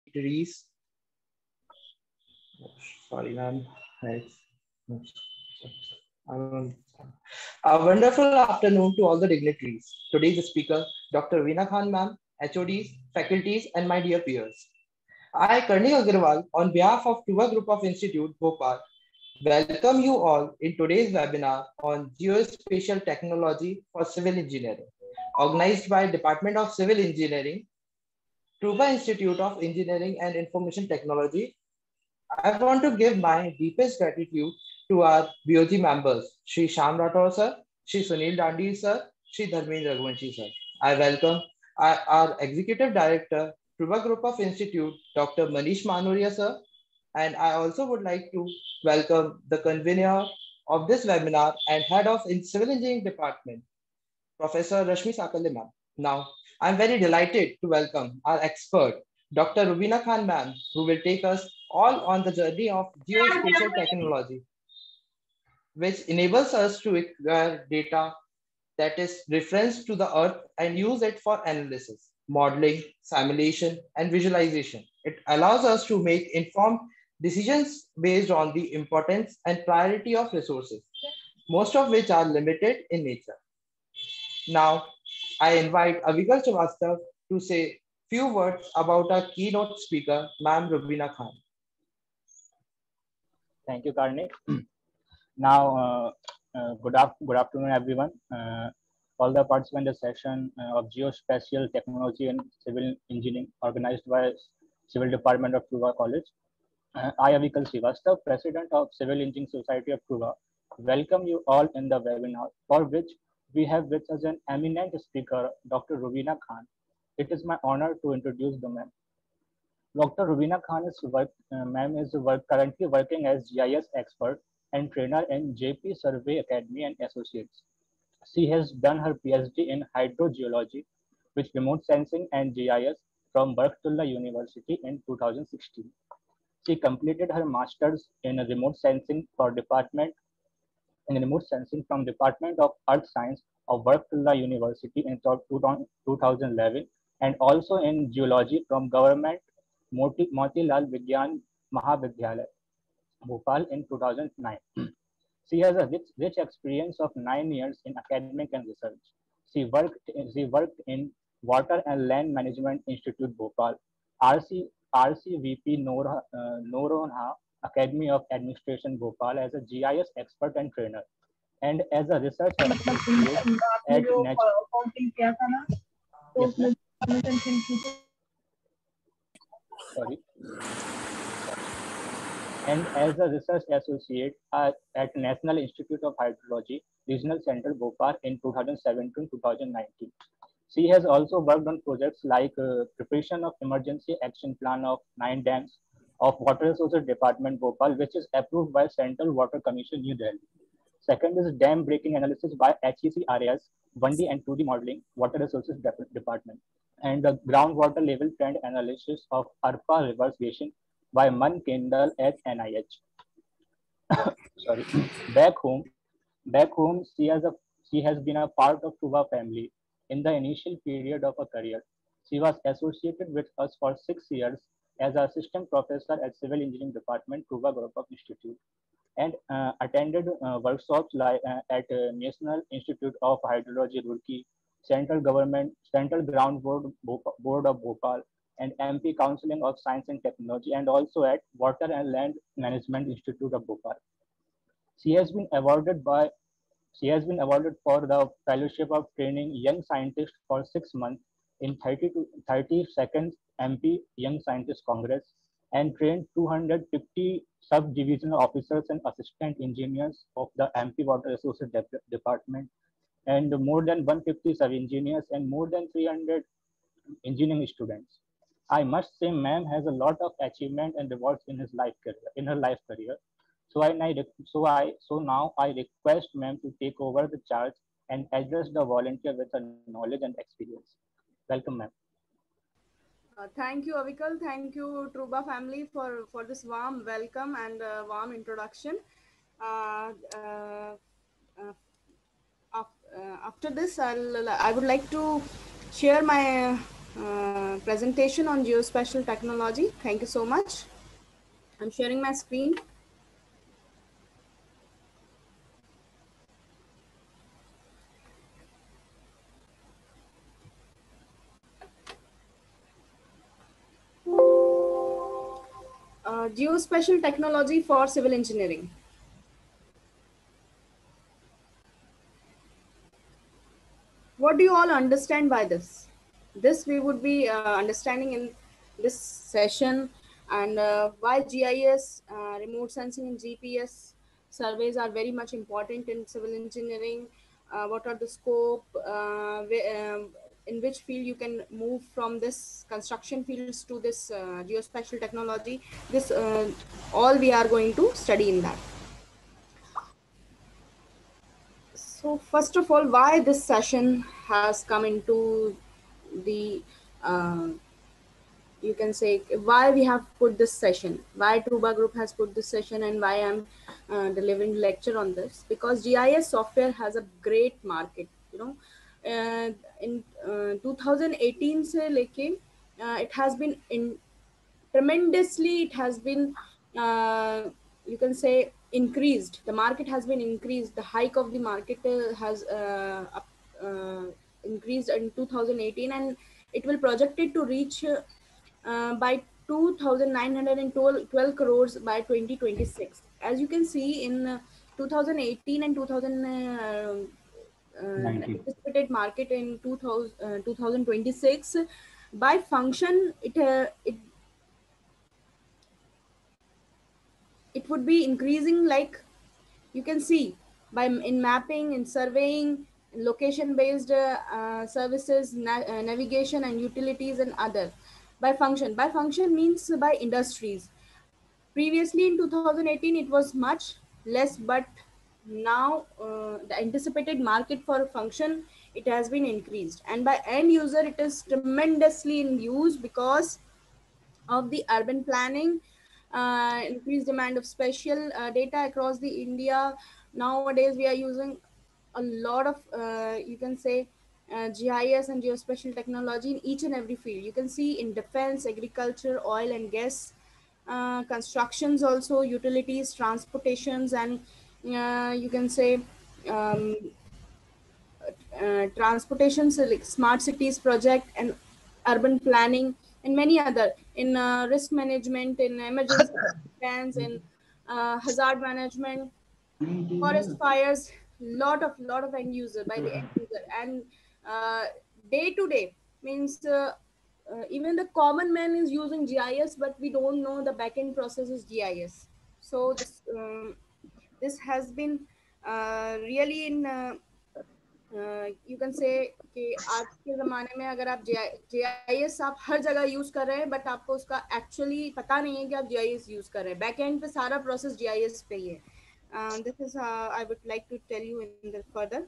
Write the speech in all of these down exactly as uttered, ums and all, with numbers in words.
dignitaries. Sorry, ma'am. It's, a wonderful afternoon to all the dignitaries. Today's speaker, Doctor Veena Khan, ma'am, H O Ds, faculties, and my dear peers. I, Karnik Agarwal, on behalf of Tuva Group of Institute, Bhopal, welcome you all in today's webinar on Geospatial Technology for Civil Engineering, organized by Department of Civil Engineering, Truba Institute of Engineering and Information Technology. I want to give my deepest gratitude to our B O G members, Shri Sham Rathore sir, Shri Sunil Dandi sir, Shri Dharmendra Raghuvanshi sir. I welcome our, our Executive Director, Truba Group of Institute, Doctor Manish Manoria sir, and I also would like to welcome the convener of this webinar and Head of Civil Engineering Department, Professor Rashmi Sakalle ma'am. Now, I'm very delighted to welcome our expert, Doctor Rubina Khan ma'am, who will take us all on the journey of geospatial technology, which enables us to acquire data that is referenced to the Earth and use it for analysis, modeling, simulation, and visualization. It allows us to make informed decisions based on the importance and priority of resources, most of which are limited in nature. Now, I invite Avigal Srivastav to say few words about our keynote speaker, Ma'am Rubina Khan. Thank you, Karnik. Now, uh, uh, good, af good afternoon, everyone. Uh, all the participants in the session uh, of Geospatial Technology and Civil Engineering, organized by Civil Department of Truva College. Uh, I, Avigal Srivastav, President of Civil Engineering Society of Truva, welcome you all in the webinar, for which we have with us an eminent speaker, Doctor Rubina Khan. It is my honor to introduce the ma'am. Doctor Rubina Khan is work, uh, ma'am is work, currently working as G I S expert and trainer in J P Survey Academy and Associates. She has done her PhD in hydrogeology with remote sensing and G I S from Barkatullah University in two thousand sixteen. She completed her master's in remote sensing for department in remote sensing from Department of Earth Science of Barkatullah University in two thousand eleven, and also in geology from Government Moti, Motilal Vigyan Mahavidyalaya, Bhopal in two thousand nine. She has a rich, rich experience of nine years in academic and research. She worked, she worked in Water and Land Management Institute, Bhopal, R C, R C V P Nor, uh, Noronha Academy of Administration, Bhopal, as a G I S expert and trainer, and as a research associate at Nature. Yes, sorry. And as a research associate uh, at National Institute of Hydrology, Regional Center, Bhopal in two thousand seventeen to two thousand nineteen. She has also worked on projects like uh, preparation of emergency action plan of nine dams of Water Resources Department, Bhopal, which is approved by Central Water Commission, New Delhi. Second is dam breaking analysis by H E C R A S, one D and two D modeling, Water Resources Department, and the groundwater level trend analysis of Arpa reverse basin by Man Kendall at N I H. Sorry. Back home, back home, she has a she has been a part of Tuva family in the initial period of her career. She was associated with us for six years as assistant professor at Civil Engineering Department, Tuva Group of Institute, and uh, attended uh, workshops like uh, at uh, National Institute of Hydrology, Roorkee, Central Government, Central Ground Board, Board of Bhopal, and M P Counseling of Science and Technology, and also at Water and Land Management Institute of Bhopal. She has been awarded by she has been awarded for the fellowship of training young scientists for six months in thirty to thirty-second M P Young Scientist Congress, and trained two hundred fifty sub-divisional officers and assistant engineers of the M P Water Resources De Department, and more than one hundred fifty sub-engineers and more than three hundred engineering students. I must say, ma'am has a lot of achievement and rewards in his life career, in her life career. So I, so I, so now I request ma'am to take over the charge and address the volunteer with her knowledge and experience. Welcome, ma'am. Uh, thank you, Avikal. Thank you, Truba family, for, for this warm welcome and uh, warm introduction. Uh, uh, uh, uh, after this, I'll, I would like to share my uh, presentation on geospatial technology. Thank you so much. I'm sharing my screen. Uh, geospatial technology for civil engineering. What do you all understand by this? This we would be uh, understanding in this session, and uh, why G I S, uh, remote sensing and G P S surveys are very much important in civil engineering. Uh, what are the scope, uh, um, in which field you can move from this construction fields to this uh, geospatial technology. This uh, all we are going to study in that. So first of all, why this session has come into the, uh, you can say, why we have put this session, why Truba Group has put this session, and why I'm uh, delivering lecture on this, because G I S software has a great market, you know. Uh, in uh, two thousand eighteen se leke, uh, it has been in tremendously, it has been, uh, you can say, increased. The market has been increased. The hike of the market uh, has uh, up, uh, increased in two thousand eighteen, and it will projected to reach uh, uh, by two thousand nine hundred twelve crores by twenty twenty-six. As you can see, in uh, two thousand eighteen and two thousand uh, uh, anticipated market in two thousand, uh, two thousand twenty-six, by function it uh, it it would be increasing, like you can see, by in mapping, in surveying, in location based uh, uh, services, na uh, navigation and utilities, and other. By function, by function means by industries. Previously in two thousand eighteen it was much less, but now uh, the anticipated market for function, it has been increased. And by end user, it is tremendously in use because of the urban planning, uh, increased demand of spatial uh, data across the India. Nowadays, we are using a lot of, uh, you can say, uh, G I S and geospatial technology in each and every field. You can see in defense, agriculture, oil and gas, uh, constructions also, utilities, transportations, and uh, you can say um, uh, transportation, so like smart cities project, and urban planning, and many other, in uh, risk management, in emergency plans, in uh, hazard management, forest fires. Lot of lot of end user, by the end user, and uh, day to day means uh, uh, even the common man is using G I S, but we don't know the backend process is G I S. So this um, this has been uh, really in uh, you can say कि आज के ज़माने में अगर आप जे I S आप हर जगह use कर रहे हैं, बट आपको उसका एक्चुअली पता नहीं है कि आप जे आई एस यूज़ कर रहे हैं. बैक एंड पे सारा प्रोसेस जे आई एस पे ही है. This is I would like to tell you in the further.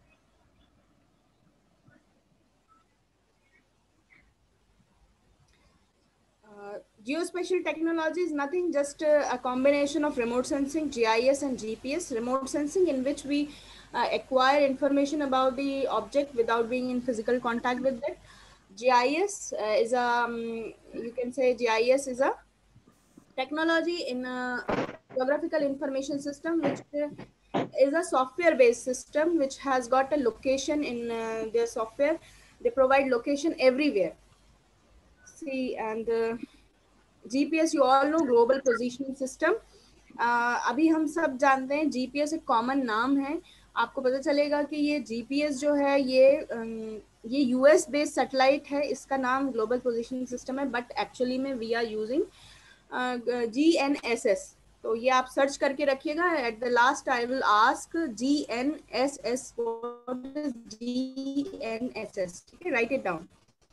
Uh, geospatial technology is nothing, just uh, a combination of remote sensing, G I S and G P S. Remote sensing, in which we uh, acquire information about the object without being in physical contact with it. G I S uh, is a, um, you can say G I S is a technology in a geographical information system, which uh, is a software based system which has got a location in uh, their software. They provide location everywhere. See, and uh, G P S, you all know, global positioning system. uh, अभी हम सब जानते हैं G P S एक common नाम है. आपको पता चलेगा कि ये G P S जो है ये um, ये यूएस बेस्ड सैटेलाइट है. इसका नाम ग्लोबल पोजीशनिंग सिस्टम है, बट एक्चुअली में we are using G N S S. तो ये आप सर्च करके रखिएगा. At the last I will ask G N S S, what is G N S S. ठीक है, write it down.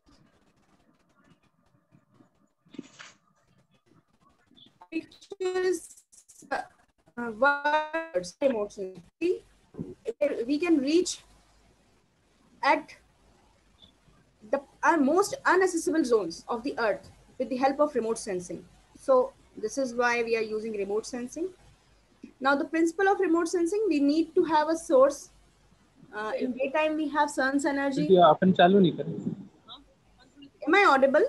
Pictures, uh, words, emotions. We, we can reach at the our most inaccessible zones of the earth with the help of remote sensing. So this is why we are using remote sensing. Now the principle of remote sensing, we need to have a source. Uh, in daytime we have sun's energy. Am I audible?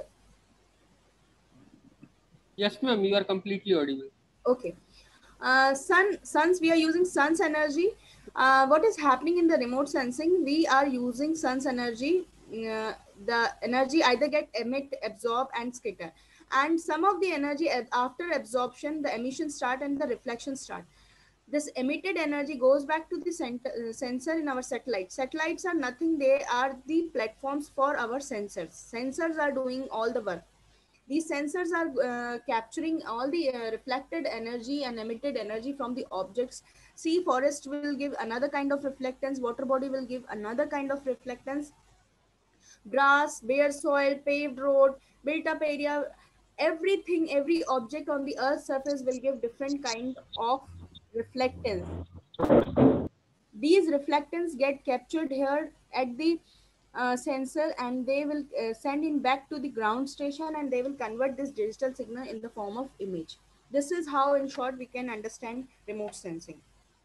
Yes, ma'am, you are completely audible. Okay. Uh, sun, suns, we are using sun's energy. Uh, what is happening in the remote sensing? We are using sun's energy. Uh, the energy either get emit, absorb, and scatter. And some of the energy after absorption, the emission start and the reflection start. This emitted energy goes back to the center, uh, sensor in our satellite. Satellites are nothing, they are the platforms for our sensors. Sensors are doing all the work. These sensors are uh, capturing all the uh, reflected energy and emitted energy from the objects. Sea forest will give another kind of reflectance, water body will give another kind of reflectance, grass, bare soil, paved road, built up area, everything, every object on the earth's surface will give different kind of reflectance. These reflectance get captured here at the uh, sensor, and they will uh, send in back to the ground station, and they will convert this digital signal in the form of image. This is how in short we can understand remote sensing.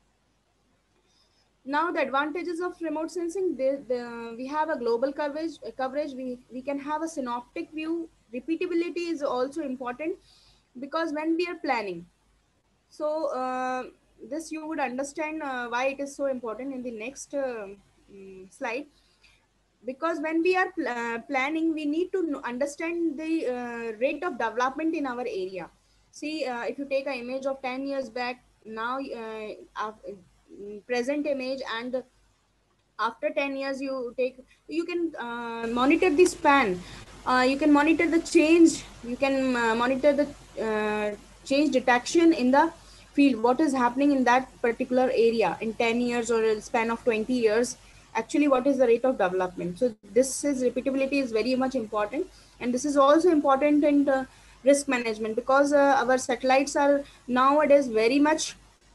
Now the advantages of remote sensing, the, the, we have a global coverage uh, coverage we, we can have a synoptic view. Repeatability is also important, because when we are planning, so uh, this you would understand uh, why it is so important in the next uh, um, slide. Because when we are pl- uh, planning, we need to kn- understand the uh, rate of development in our area. See, uh, if you take an image of ten years back, now uh, uh, present image, and after ten years you take, you can uh, monitor the span, uh, you can monitor the change, you can uh, monitor the uh, change detection in the field, what is happening in that particular area in ten years or a span of twenty years, actually what is the rate of development. So this is repeatability is very much important, and this is also important in the risk management, because uh, our satellites are nowadays very much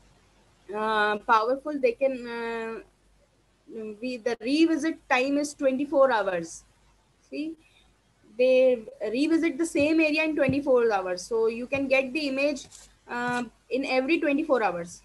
uh, powerful. They can uh, we the revisit time is twenty-four hours. See, they revisit the same area in twenty-four hours, so you can get the image uh, in every twenty-four hours.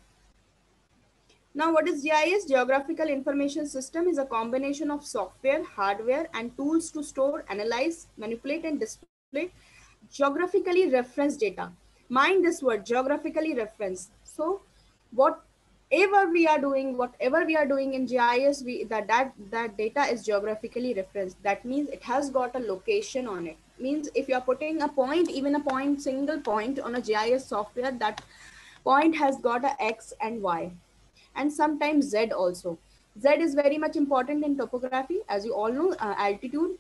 Now, what is G I S? Geographical Information System is a combination of software, hardware, and tools to store, analyze, manipulate, and display geographically referenced data. Mind this word, geographically referenced. So, whatever we are doing, whatever we are doing in G I S, we, that, that, that data is geographically referenced. That means it has got a location on it. Means if you are putting a point, even a point, single point on a G I S software, that point has got a X and Y, and sometimes Z also. Z is very much important in topography, as you all know, uh, altitude.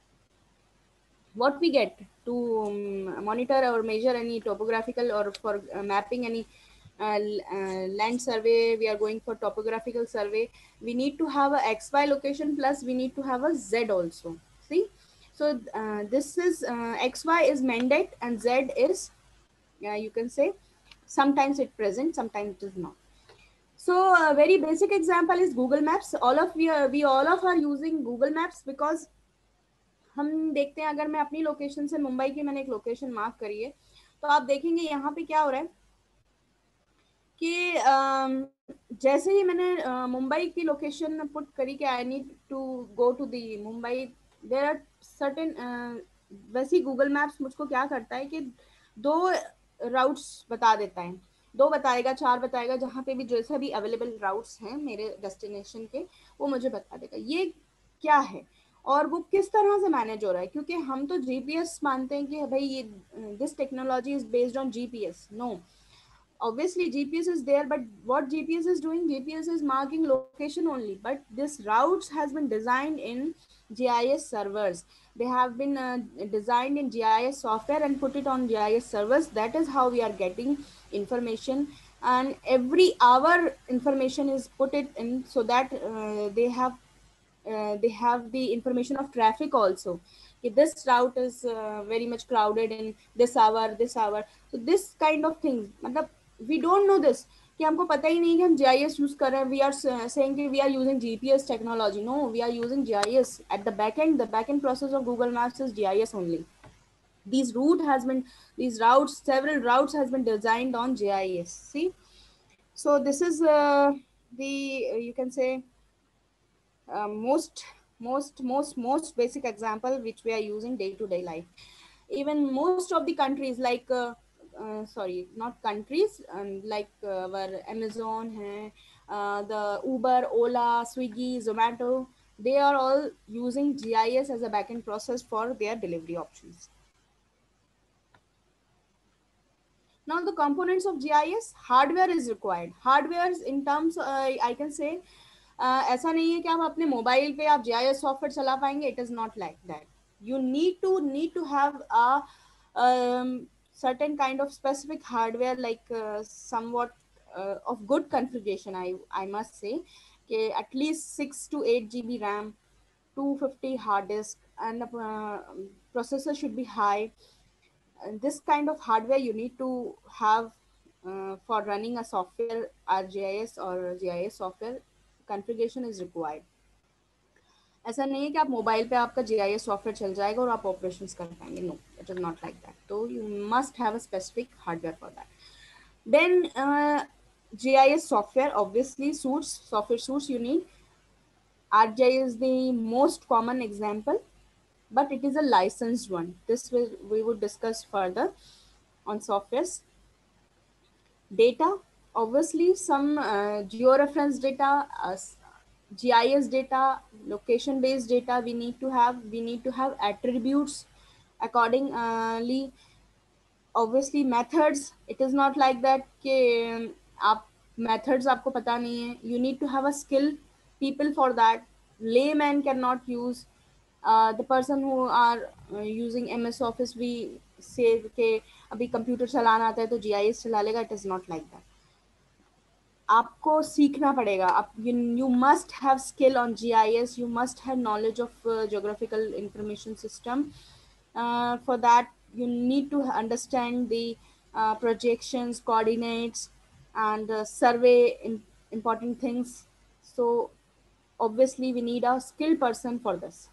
What we get to um, monitor or measure any topographical, or for uh, mapping any uh, uh, land survey, we are going for topographical survey, we need to have a X Y location, plus we need to have a Z also. See, so uh, this is uh, X Y is mandate, and Z is, uh, you can say, sometimes it present, sometimes it is not. So a very basic example is Google Maps. All of we are, we all of are using Google Maps, because हम देखते हैं, अगर मैं अपनी location से, मुंबई की मैंने एक लोकेशन मार्क करी है, तो आप देखेंगे यहाँ पे क्या हो रहा है कि अम, जैसे ही मैंने अ, मुंबई की लोकेशन पुट करी कि I need to go to the Mumbai, there are certain, वैसे ही गूगल मैप्स मुझको क्या करता है कि दो राउट्स बता देता है, दो बताएगा, चार बताएगा, जहाँ पे भी जैसे भी अवेलेबल राउट्स हैं मेरे डेस्टिनेशन के, वो मुझे बता देगा। ये क्या है और वो किस तरह से मैनेज हो रहा है, क्योंकि हम तो जीपीएस मानते हैं कि भाई ये this technology is based on GPS. No, obviously G P S is there, but what G P S is doing, G P S is marking location only, but this routes has been designed in G I S servers. They have been uh, designed in G I S software and put it on G I S servers. That is how we are getting information, and every hour information is put it in, so that uh, they have uh, they have the information of traffic also. If this route is uh, very much crowded in this hour, this hour, so this kind of things, मतलब we don't know this, कि हमको पता ही नहीं कि हम G I S use कर रहे हैं, we are saying कि we are using G P S technology. No, we are using G I S at the back end. The back end process of Google Maps is G I S only. These route has been, these routes, several routes has been designed on G I S. See, so this is uh, the uh, you can say uh, most most most most basic example which we are using day to day life. Even most of the countries like uh, uh, sorry, not countries, um, like uh, our Amazon hai, uh, the Uber, Ola, Swiggy, Zomato, they are all using G I S as a backend process for their delivery options. Now the components of G I S, hardware is required. Hardware in terms, uh, I can say, uh, ऐसा नहीं है कि आप अपने mobile पे आप G I S software चला पाएंगे. It is not like that. You need to need to have a um, certain kind of specific hardware, like uh, somewhat uh, of good configuration. I I must say, कि at least six to eight G B RAM, two fifty hard disk, and uh, processor should be high. And this kind of hardware you need to have uh, for running a software, R G I S or G I S software configuration is required. ऐसा नहीं है कि आप mobile पे आपका G I S software चल जाएगा और आप ऑपरेशंस कर पाएंगे. No, it is not like that. तो you must have a specific hardware for that. Then uh, G I S software obviously suits, software suits you need. R G I is the most common example, but it is a licensed one. This will we would discuss further on softwares. Data, obviously some uh, georeference data, uh, G I S data, location based data we need to have. We need to have attributes accordingly. Obviously methods, it is not like that कि आप methods आपको पता नहीं है. You need to have a skill people for that. Layman cannot use. Uh, the person who are uh, using M S Office, we say कि अभी computer चलाना आता है तो G I S चला लेगा. It is not like that. आपको सीखना पड़ेगा. आप you must have skill on G I S. You must have knowledge of uh, geographical information system. Uh, for that you need to understand the uh, projections, coordinates, and uh, survey in, important things. So obviously we need a skilled person for this.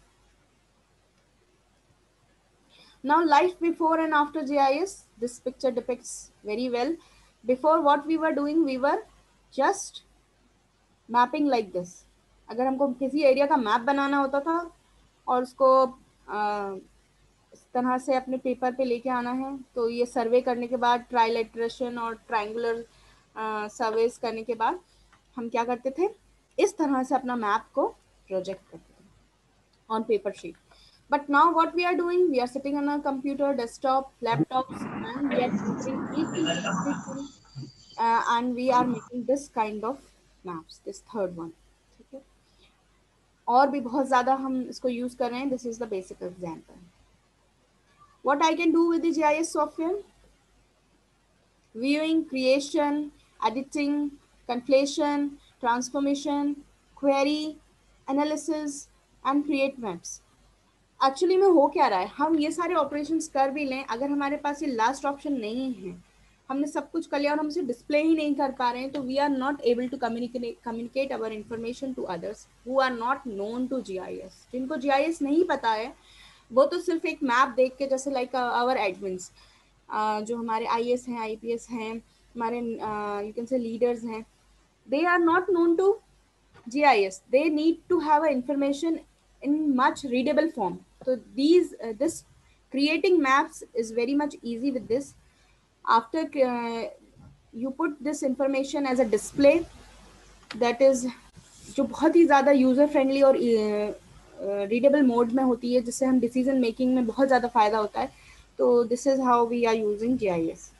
Now life before and after G I S, this picture depicts very well. Before, what we were doing, we were just mapping like this. अगर हमको किसी area का map बनाना होता था और उसको आ, इस तरह से अपने पेपर पे लेके आना है, तो ये सर्वे करने के बाद ट्राइलेटरेशन और ट्रायंगुलर सर्वेस करने के बाद हम क्या करते थे, इस तरह से अपना मैप को प्रोजेक्ट करते थे on paper sheet. But now what we are doing, we are sitting on a computer, desktop, laptops, and we are entering each and everything, uh, and we are making this kind of maps. This third one, ठीक है. और भी बहुत ज़्यादा हम इसको use कर रहे हैं. This is the basic example. What I can do with the G I S software? Viewing, creation, editing, conflation, transformation, query, analysis, and create maps. Actually में हो क्या रहा है, हम ये सारे ऑपरेशंस कर भी लें, अगर हमारे पास ये लास्ट ऑप्शन नहीं है, हमने सब कुछ कर लिया और हम इसे डिस्प्ले ही नहीं कर पा रहे हैं, तो we are not able to communicate communicate our information to others who are not known to G I S. जिनको जी आई एस नहीं पता है वो तो सिर्फ एक मैप देख के, जैसे लाइक आवर एडमिन्स जो हमारे आई ए एस हैं, आई पी एस हैं, हमारे यू कैन से लीडर्स हैं, they are not known to G I S. They need to have a information in much readable form. So these uh, this creating maps is very much easy with this. After uh, you put this information as a display, that is जो बहुत ही ज़्यादा user friendly और readable uh, mode में होती है, जिससे हम डिसीजन मेकिंग में बहुत ज़्यादा फ़ायदा होता है. तो this is how we are using G I S.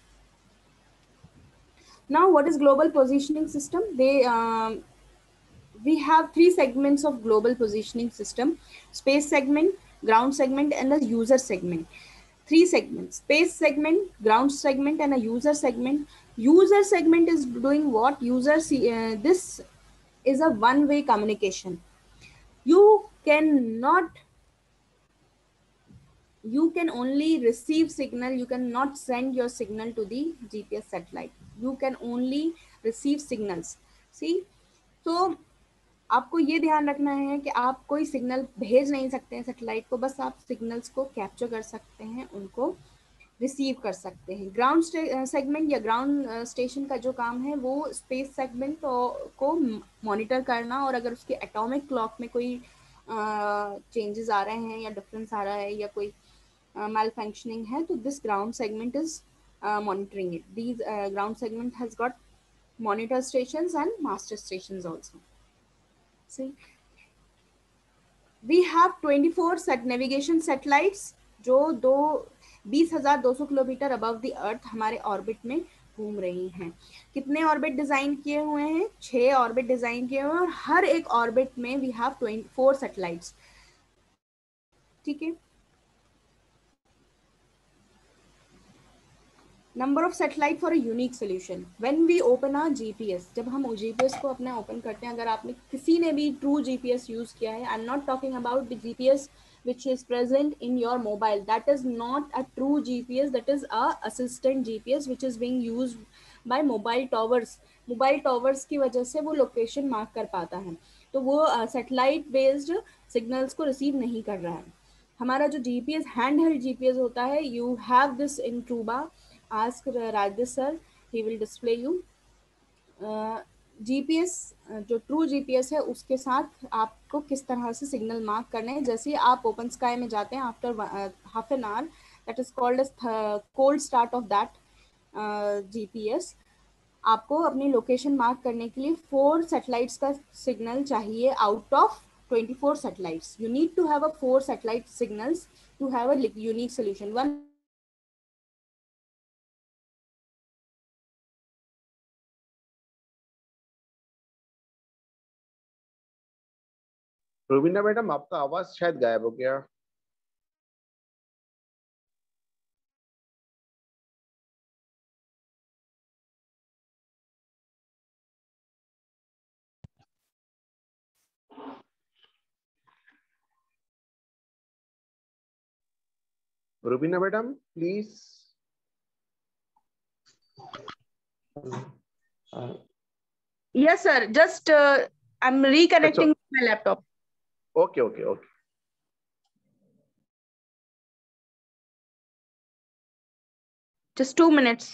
Now what is global positioning system? They um, we have three segments of global positioning system: space segment, ground segment, and a user segment. Three segments: space segment, ground segment, and a user segment. User segment is doing what? User see, uh, this is a one way communication. You cannot you can only receive signal, you cannot send your signal to the G P S satellite. You can only receive signals. See, so आपको ये ध्यान रखना है कि आप कोई signal भेज नहीं सकते हैं सैटेलाइट को, बस आप सिग्नल्स को कैप्चर कर सकते हैं, उनको रिसीव कर सकते हैं. ग्राउंड सेगमेंट या ग्राउंड स्टेशन का जो काम है वो स्पेस सेगमेंट को मॉनिटर करना, और अगर उसके एटॉमिक क्लॉक में कोई चेंजेस आ रहे हैं या डिफरेंस आ रहा है या कोई माल फंक्शनिंग है, तो this ground segment is monitoring it. These uh, ground segment has got monitor stations and master stations also. See, we have twenty-four set navigation satellites जो दो बीस हजार दो सौ किलोमीटर अबव द अर्थ हमारे ऑर्बिट में घूम रही हैं. कितने ऑर्बिट डिजाइन किए हुए हैं? छह ऑर्बिट डिजाइन किए हुए हैं और हर एक ऑर्बिट में we have twenty four satellites. ठीक है. Number of satellite for a unique solution. When we open a GPS, जब हम जीपीएस को अपना ओपन करते हैं, अगर आपने किसी ने भी ट्रू जीपीएस यूज किया है, I am not talking about the GPS which is present in your mobile, that is not a true G P S, that is a assistant G P S which is being used by mobile towers. Mobile towers की वजह से वो location mark कर पाता है, तो वो satellite based signals को रिसीव नहीं कर रहा है. हमारा जो जीपीएस हैंड हेल्ड जीपीएस होता है, you have this in Truba. Ask Rajesh sir, he will display you. GPS जो ट्रू जीपीएस है उसके साथ आपको किस तरह से सिग्नल मार्क करने हैं. जैसे आप ओपन स्काई में जाते हैं after half an hour, that is called as cold start of that GPS. आपको अपनी लोकेशन मार्क करने के लिए फोर सैटेलाइट्स का सिग्नल चाहिए out of twenty four satellites. You need to have a four satellite signals to have a unique solution. One Rubina madam, आपका आवाज शायद गायब हो गया. Rubina madam, please. Yes sir, just I am reconnecting my laptop. Okay okay okay. Just two minutes.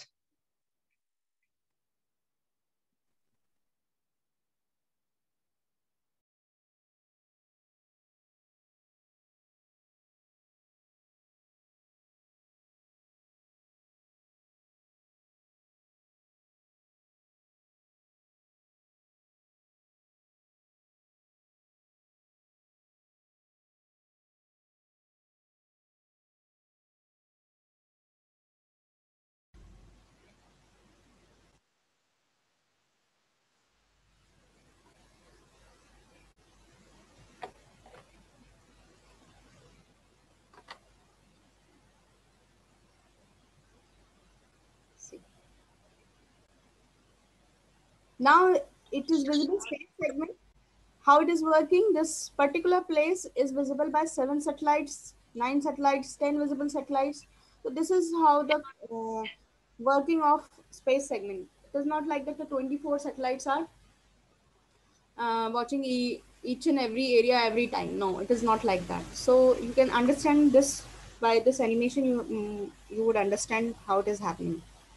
Now it is visible space segment. How it is working? This particular place is visible by seven satellites, nine satellites, ten visible satellites. So this is how the uh, working of space segment. It is not like that the twenty-four satellites are uh, watching e each and every area every time. No, it is not like that. So you can understand this by this animation. You um, you would understand how it is happening.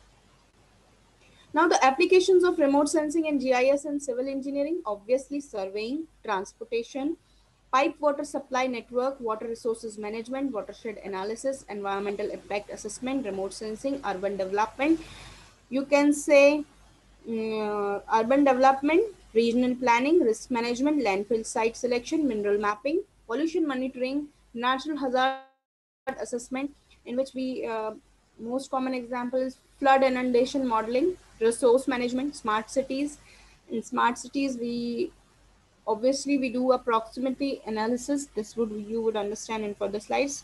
Now the applications of remote sensing and G I S and civil engineering, obviously surveying, transportation, pipe water supply network, water resources management, watershed analysis, environmental impact assessment, remote sensing, urban development. You can say uh, urban development, regional planning, risk management, landfill site selection, mineral mapping, pollution monitoring, natural hazard assessment, in which we uh, most common example is flood inundation modeling, resource management, smart cities. In smart cities, we obviously we do a proximity analysis. This would you would understand in further slides.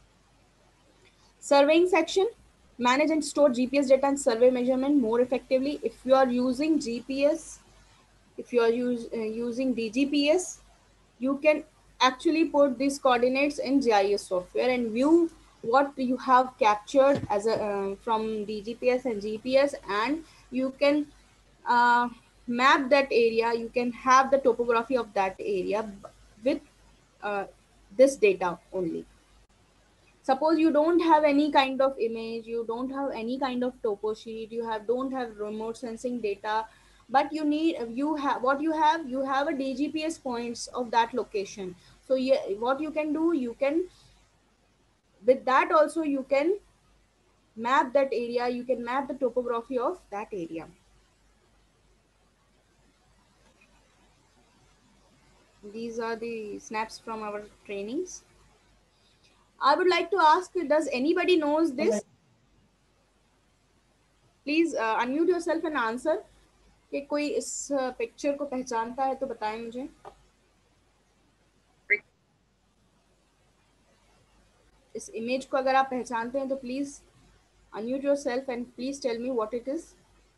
Surveying section, manage and store G P S data and survey measurement more effectively. If you are using G P S, if you are use, uh, using D G P S, you can actually put these coordinates in G I S software and view what you have captured as a uh, from D G P S and G P S, and you can uh, map that area. You can have the topography of that area with uh, this data only. Suppose you don't have any kind of image, you don't have any kind of topo sheet, you have don't have remote sensing data, but you need you have what you have you have a D G P S points of that location. So So yeah, what you can do, you can, with that also you can map that area, you can map the topography of that area. These are the snaps from our trainings. I would like to ask, does anybody knows this? Please uh, unmute yourself and answer. कि कोई इस picture को पहचानता है तो बताएं मुझे. इस इमेज को अगर आप पहचानते हैं तो please unmute yourself and please tell me what it is.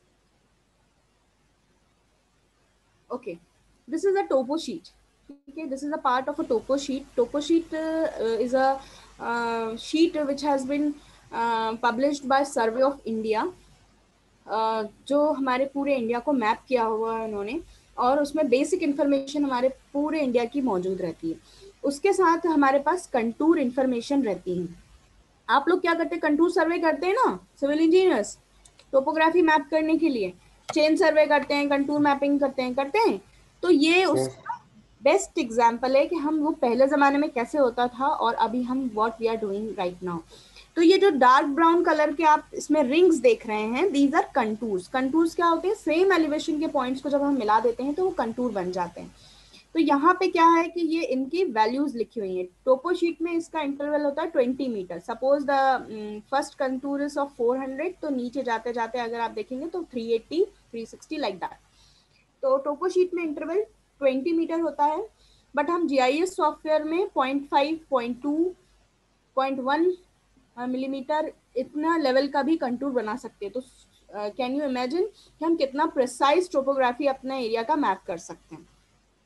Okay, this is a topo sheet. Okay, this is a part of a topo sheet. Topo sheet uh, is a uh, sheet which has been uh, published by Survey of India. Uh, जो हमारे पूरे India को map किया हुआ है उन्होंने, और उसमें बेसिक इन्फॉर्मेशन हमारे पूरे इंडिया की मौजूद रहती है. उसके साथ हमारे पास कंटूर इन्फॉर्मेशन रहती है. आप लोग क्या करते हैं, कंटूर सर्वे करते हैं ना, सिविल इंजीनियर्स, टोपोग्राफी मैप करने के लिए चेन सर्वे करते हैं, कंटूर मैपिंग करते हैं करते हैं तो ये उसका बेस्ट एग्जांपल है कि हम वो पहले ज़माने में कैसे होता था और अभी हम what we are doing right now. तो ये जो डार्क ब्राउन कलर के आप इसमें रिंग्स देख रहे हैं, दीज आर कंटूर्स. कंटूर्स क्या होते हैं, सेम एलिवेशन के पॉइंट्स को जब हम मिला देते हैं तो वो कंटूर बन जाते हैं. तो यहाँ पे क्या है कि ये इनकी वैल्यूज लिखी हुई हैं. टोपो शीट में इसका इंटरवल होता है twenty metre. Suppose the first contour is of four hundred, तो नीचे जाते जाते अगर आप देखेंगे तो three eighty, three sixty like that. तो टोपो शीट में इंटरवल ट्वेंटी मीटर होता है. बट हम जीआईएस सॉफ्टवेयर में point five, point two, point one millimetre इतना लेवल का भी कंटूर बना सकते हैं. तो कैन यू इमेजिन कि हम कितना प्रिसाइज टोपोग्राफी अपने एरिया का मैप कर सकते हैं.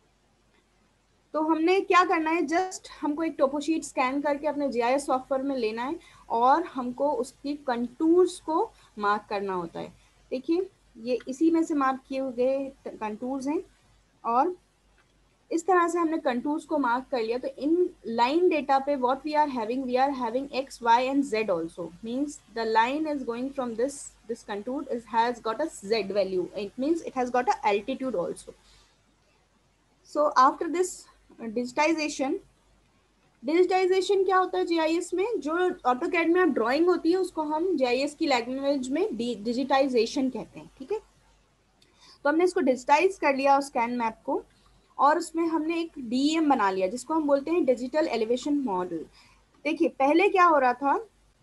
तो हमने क्या करना है, जस्ट हमको एक टोपो शीट स्कैन करके अपने जीआईएस सॉफ्टवेयर में लेना है और हमको उसकी कंटूर्स को मार्क करना होता है. देखिए ये इसी में से मार्क किए हुए कंटूर्स हैं और इस तरह से हमने कंटूर्स को मार्क कर लिया. तो इन लाइन डेटा पे what we are having, we are having X, Y and Z also. Means the line is going from this this contour is has got a Z value. It means it has got a altitude also. So after this digitization, digitization क्या होता है GIS में, जो AutoCAD में आप drawing होती है उसको हम जीआईएस की लैंग्वेज में डिजिटाइजेशन कहते हैं. ठीक है, तो हमने इसको डिजिटाइज कर लिया स्कैन मैप को और उसमें हमने एक डीएम बना लिया जिसको हम बोलते हैं डिजिटल एलिवेशन मॉडल. देखिए पहले क्या हो रहा था,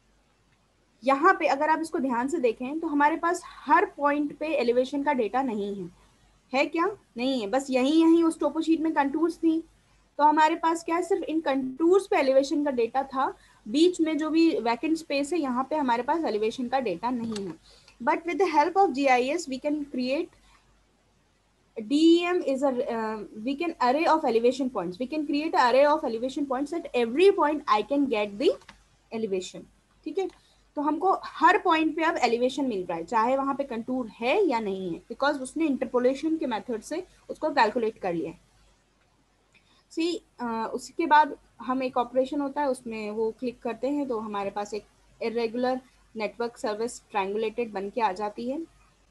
यहाँ पे अगर आप इसको ध्यान से देखें तो हमारे पास हर पॉइंट पे एलिवेशन का डेटा नहीं है. है क्या, नहीं है. बस यहीं यहीं उस टोपो शीट में कंटूर्स थी तो हमारे पास क्या है, सिर्फ इन कंटूर्स पे एलिवेशन का डेटा था. बीच में जो भी वैकेंट स्पेस है यहाँ पे हमारे पास एलिवेशन का डेटा नहीं है. But with the help of GIS we can create D E M is a uh, we can array of elevation points. We can create an array of elevation points. At every point I can get the elevation. ठीक है, तो हमको हर point पे अब elevation मिल रहा है चाहे वहां पे कंटूर है या नहीं है, बिकॉज उसने इंटरपोलेशन के मेथड से उसको कैलकुलेट कर लिया है. सी uh, उसके बाद हम एक ऑपरेशन होता है उसमें वो क्लिक करते हैं तो हमारे पास एक इरेगुलर नेटवर्क सर्विस ट्रायंगुलेटेड बन के आ जाती है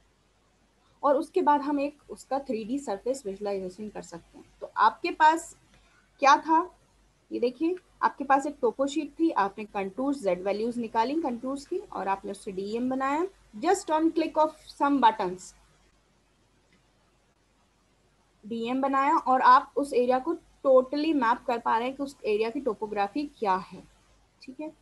और उसके बाद हम एक उसका थ्री डी सरफेस विजुअलाइजेशन कर सकते हैं. तो आपके पास क्या था, ये देखिए आपके पास एक टोपो शीट थी, आपने कंटूर्स जेड वैल्यूज निकाली कंटूर्स की और आपने उससे डीएम बनाया. Just on click of some buttons DEM बनाया और आप उस एरिया को टोटली मैप कर पा रहे हैं कि उस एरिया की टोपोग्राफी क्या है. ठीक है,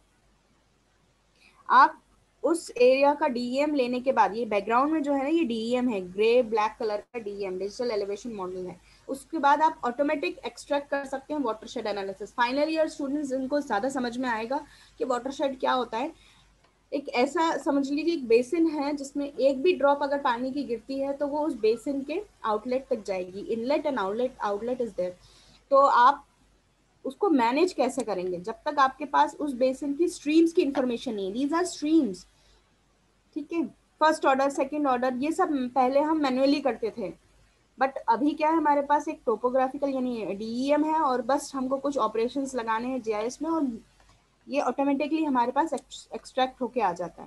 आप उस एरिया का डीएम लेने के बाद, ये बैकग्राउंड में जो है ना ये डीएम है, ग्रे ब्लैक कलर का डीएम डिजिटल एलिवेशन मॉडल है. उसके बाद आप ऑटोमेटिक एक्सट्रैक्ट कर सकते हैं watershed analysis. Final year students इनको ज़्यादा समझ में आएगा कि वाटरशेड क्या होता है. एक ऐसा समझ लीजिए एक बेसिन है जिसमें एक भी ड्रॉप अगर पानी की गिरती है तो वो उस बेसिन के आउटलेट तक जाएगी. Inlet and outlet outlet is there. तो आप उसको मैनेज कैसे करेंगे जब तक आपके पास उस बेसिन की स्ट्रीम्स की इंफॉर्मेशन नहीं. These are streams. ठीक है, फर्स्ट ऑर्डर, सेकंड ऑर्डर, ये सब पहले हम मैन्युअली करते थे. बट अभी क्या है, हमारे पास एक टोपोग्राफिकल यानी डीईएम है और बस हमको कुछ ऑपरेशंस लगाने हैं जीआईएस में और ये ऑटोमेटिकली हमारे पास एक्सट्रैक्ट होके आ जाता है.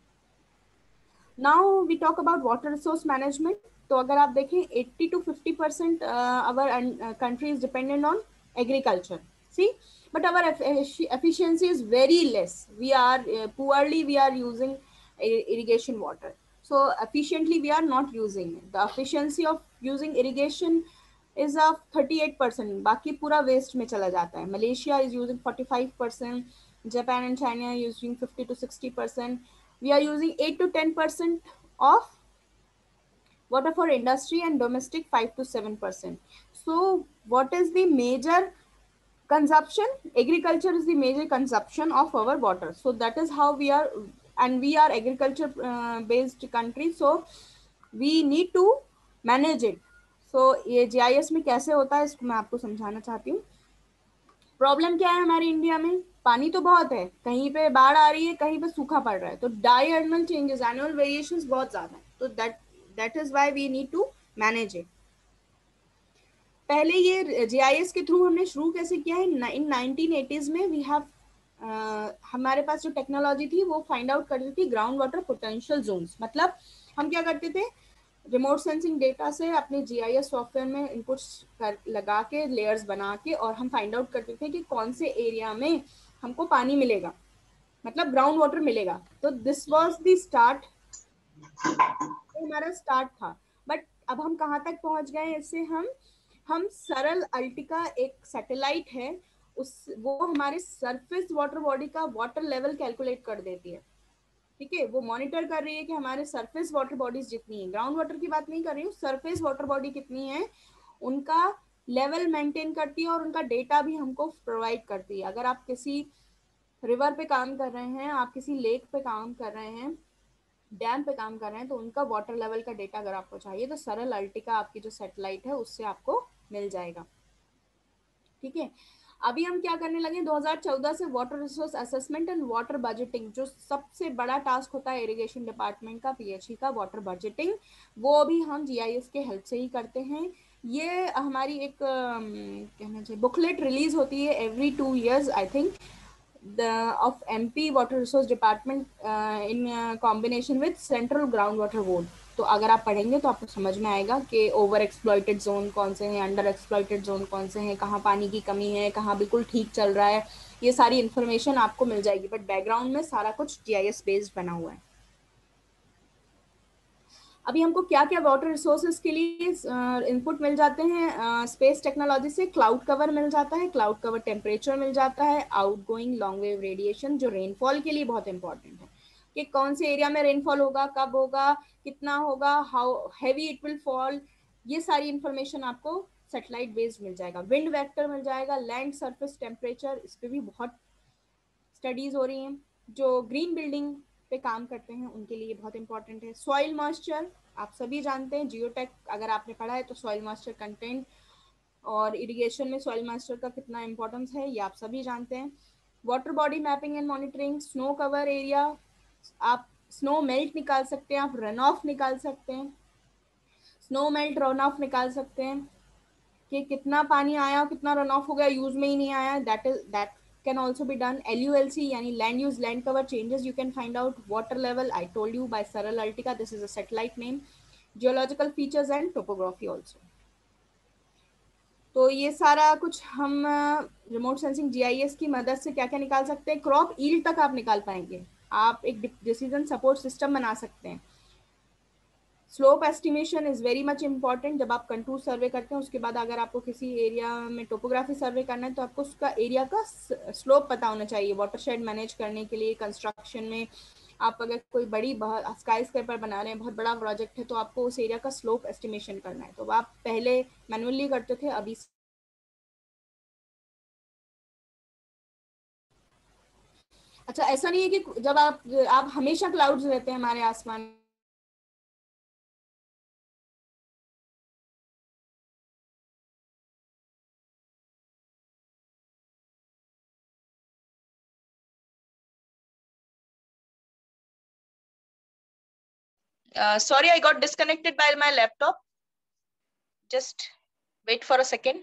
Now we talk about water resource management. तो अगर आप देखें eighty to fifty percent our country is dependent on agriculture. See, but our efficiency is very less. We are uh, poorly we are using irrigation water, so efficiently we are not using it. The efficiency of using irrigation is of thirty-eight percent, बाकी पूरा waste में चला जाता है. Malaysia is using forty-five percent, Japan and China are using fifty to sixty percent. We are using eight to ten percent of water for industry and domestic five to seven percent. So what is the major consumption? Agriculture is the major consumption of our water. So that is how we are, and we are agriculture uh, based country, so we need to manage it. So ये G I S में कैसे होता है इसको मैं आपको समझाना चाहती हूँ. प्रॉब्लम क्या है हमारे इंडिया में? पानी तो बहुत है, कहीं पे बाढ़ आ रही है, कहीं पे सूखा पड़ रहा है, तो डायर्नल चेंजेस, एनुअल वेरिएशंस बहुत ज्यादा है. तो that that is why we need to manage it. पहले ये जीआईएस के थ्रू हमने शुरू कैसे किया है? इन नाइनटीन एटीज़ में वी हैव uh, हमारे पास जो टेक्नोलॉजी थी वो फाइंड आउट करती थी ग्राउंड वाटर पोटेंशियल जोन्स. मतलब हम क्या करते थे, रिमोट सेंसिंग डेटा से अपने जीआईएस सॉफ्टवेयर में इनपुट्स कर लगा के लेयर्स बना के और हम फाइंड आउट करते थे कि कौन से एरिया में हमको पानी मिलेगा, मतलब ग्राउंड वाटर मिलेगा. तो दिस वाज द स्टार्ट, हमारा स्टार्ट था. बट अब हम कहाँ तक पहुंच गए इससे? हम हम सरल अल्टिका एक सैटेलाइट है, उस वो हमारे सरफेस वाटर बॉडी का वाटर लेवल कैलकुलेट कर देती है. ठीक है, वो मॉनिटर कर रही है कि हमारे सरफेस वाटर बॉडीज जितनी है, ग्राउंड वाटर की बात नहीं कर रही हूँ, सरफेस वाटर बॉडी कितनी है उनका लेवल मेंटेन करती है और उनका डेटा भी हमको प्रोवाइड करती है. अगर आप किसी रिवर पे काम कर रहे हैं, आप किसी लेक पे काम कर रहे हैं, डैम पे काम कर रहे हैं, तो उनका वाटर लेवल का डेटा अगर आपको चाहिए तो सरल अल्टिका आपकी जो सैटेलाइट है उससे आपको मिल जाएगा. ठीक है, अभी हम क्या करने लगे, दो हज़ार चौदह से water resource assessment and water budgeting, जो सबसे बड़ा टास्क होता है इरिगेशन डिपार्टमेंट का, पीएचई का, वाटर बजटिंग, वो भी हम जीआईएस के हेल्प से ही करते हैं. ये हमारी एक कहना चाहिए booklet release every two years I इयर्स आई थिंक, the of M P Water Resource Department uh, in uh, combination with Central Groundwater Board. तो अगर आप पढ़ेंगे तो आपको समझ में आएगा कि ओवर एक्सप्लॉइटेड जोन कौन से हैं, अंडर एक्सप्लॉइटेड जोन कौन से हैं, कहाँ पानी की कमी है, कहाँ बिल्कुल ठीक चल रहा है, ये सारी इन्फॉर्मेशन आपको मिल जाएगी. बट बैकग्राउंड में सारा कुछ जीआईएस बेस्ड बना हुआ है. अभी हमको क्या क्या वाटर रिसोर्सेज के लिए इनपुट मिल जाते हैं स्पेस टेक्नोलॉजी से? क्लाउड कवर मिल जाता है, क्लाउड कवर टेम्परेचर मिल जाता है, आउटगोइंग लॉन्ग वेव रेडिएशन जो रेनफॉल के लिए बहुत इंपॉर्टेंट है कि कौन से एरिया में रेनफॉल होगा, कब होगा, कितना होगा, how heavy it will fall, ये सारी इंफॉर्मेशन आपको सैटेलाइट बेस्ड मिल जाएगा. विंड वेक्टर मिल जाएगा, लैंड सरफेस टेम्परेचर, इस पर भी बहुत स्टडीज हो रही हैं. जो ग्रीन बिल्डिंग पे काम करते हैं उनके लिए बहुत इंपॉर्टेंट है. सॉइल मॉइस्चर आप सभी जानते हैं, जियोटेक अगर आपने पढ़ा है तो सॉइल मॉइस्चर कंटेंट और इरिगेशन में सॉइल मॉइस्चर का कितना इंपॉर्टेंस है ये आप सभी जानते हैं. Water body mapping and monitoring, snow cover area, आप स्नो मेल्ट निकाल सकते हैं, आप रन ऑफ निकाल सकते हैं, स्नो मेल्ट रन ऑफ निकाल सकते हैं कि कितना पानी आया और कितना रन ऑफ हो गया, यूज में ही नहीं आया. That is that can also be done. L U L C yani land use land cover changes, you can find out water level, I told you, by Saral Altica, this is a satellite name. Geological features and topography also. तो ये सारा कुछ हम remote sensing GIS की मदद से क्या क्या निकाल सकते हैं. क्रॉप ईल्ड तक आप निकाल पाएंगे, आप एक डिसीजन सपोर्ट सिस्टम बना सकते हैं. Slope estimation is very much important. जब आप कंटूर सर्वे करते हैं उसके बाद अगर आपको किसी एरिया में टोपोग्राफी सर्वे करना है तो आपको उसका एरिया का स्लोप पता होना चाहिए. वाटरशेड मैनेज करने के लिए, कंस्ट्रक्शन में, आप अगर कोई बड़ी स्काई स्क्रेपर बना रहे हैं, बहुत बड़ा प्रोजेक्ट है, तो आपको उस एरिया का स्लोप एस्टिमेशन करना है. तो आप पहले मैनुअली करते थे, अभी अच्छा ऐसा नहीं है कि जब आप आप हमेशा क्लाउड्स रहते हैं हमारे आसमान. Uh, sorry, I got disconnected by my laptop. Just wait for a second.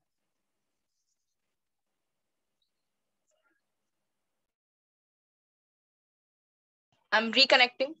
I'm reconnecting.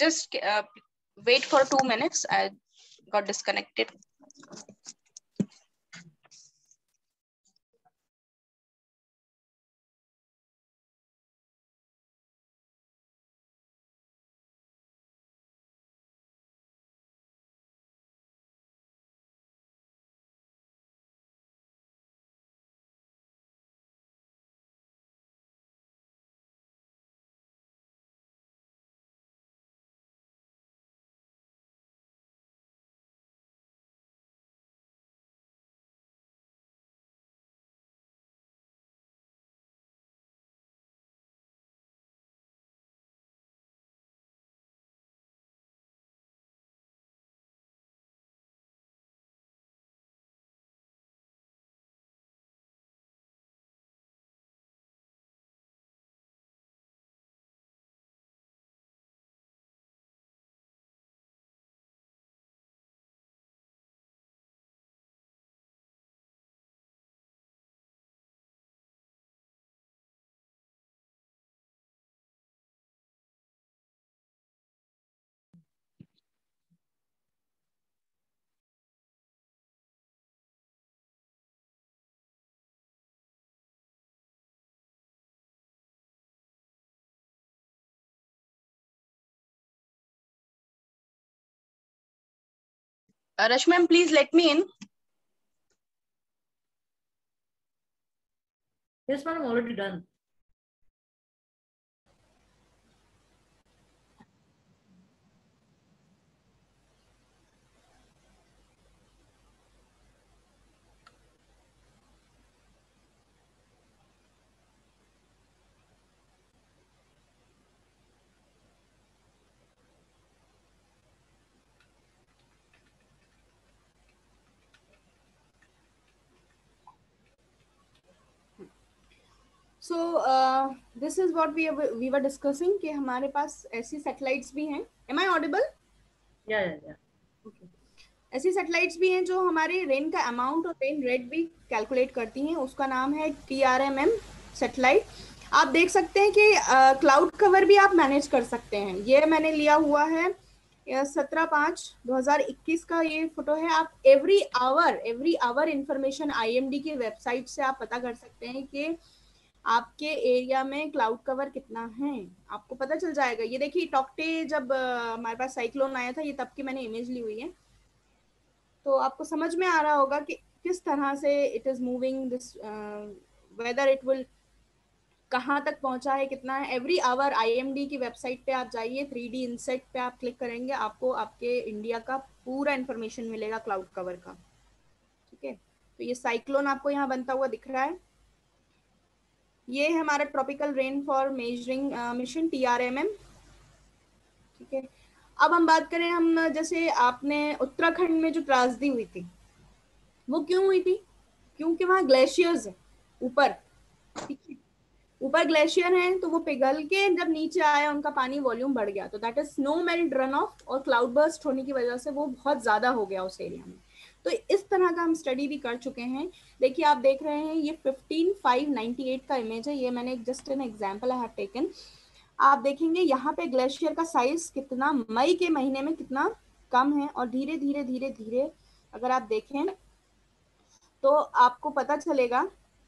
just uh, wait for two minutes. I got disconnected. Uh, Rashmi ma'am, please let me in. Yes, madam, already done. So this is what we we were discussing कि हमारे पास ऐसी satellites भी हैं. Am I audible? या या या okay. ऐसी सैटेलाइट्स भी हैं जो हमारे रेन का अमाउंट और रेन रेट भी कैलकुलेट करती हैं. उसका नाम है T R M M satellite. आप देख सकते हैं कि क्लाउड uh, कवर भी आप मैनेज कर सकते हैं. ये मैंने लिया हुआ है सत्रह पाँच दो हजार इक्कीस का ये फोटो है. आप every hour every hour information I M D की वेबसाइट से आप पता कर सकते हैं कि आपके एरिया में क्लाउड कवर कितना है. आपको पता चल जाएगा. ये देखिए टॉक्टे जब uh, हमारे पास साइक्लोन आया था, ये तब की मैंने इमेज ली हुई है, तो आपको समझ में आ रहा होगा कि किस तरह से it is moving this, whether it will कहाँ तक पहुंचा है, कितना है. एवरी आवर आईएमडी की वेबसाइट पे आप जाइए, थ्री डी इंसेट पे आप क्लिक करेंगे, आपको आपके इंडिया का पूरा इंफॉर्मेशन मिलेगा क्लाउड कवर का. ठीक है. तो ये साइक्लोन आपको यहाँ बनता हुआ दिख रहा है. ये है हमारा tropical rain for measuring mission T R M M. ठीक है. अब हम बात करें, हम जैसे आपने उत्तराखंड में जो त्रासदी हुई थी वो क्यों हुई थी? क्योंकि वहाँ ग्लेशियर्स है ऊपर. ठीक है. ऊपर ग्लेशियर हैं तो वो पिघल के जब नीचे आया उनका पानी वॉल्यूम बढ़ गया, तो that is snow melt run off, और क्लाउड बर्स्ट होने की वजह से वो बहुत ज्यादा हो गया उस एरिया में. तो इस तरह का हम स्टडी भी कर चुके हैं. देखिए आप देख रहे हैं ये फिफ्टीन फाइव नाइनटी एट का इमेज है. ये मैंने just an example I have taken. आप देखेंगे यहाँ पे ग्लेशियर का साइज कितना मई के महीने में कितना कम है, और धीरे धीरे धीरे धीरे अगर आप देखें तो आपको पता चलेगा.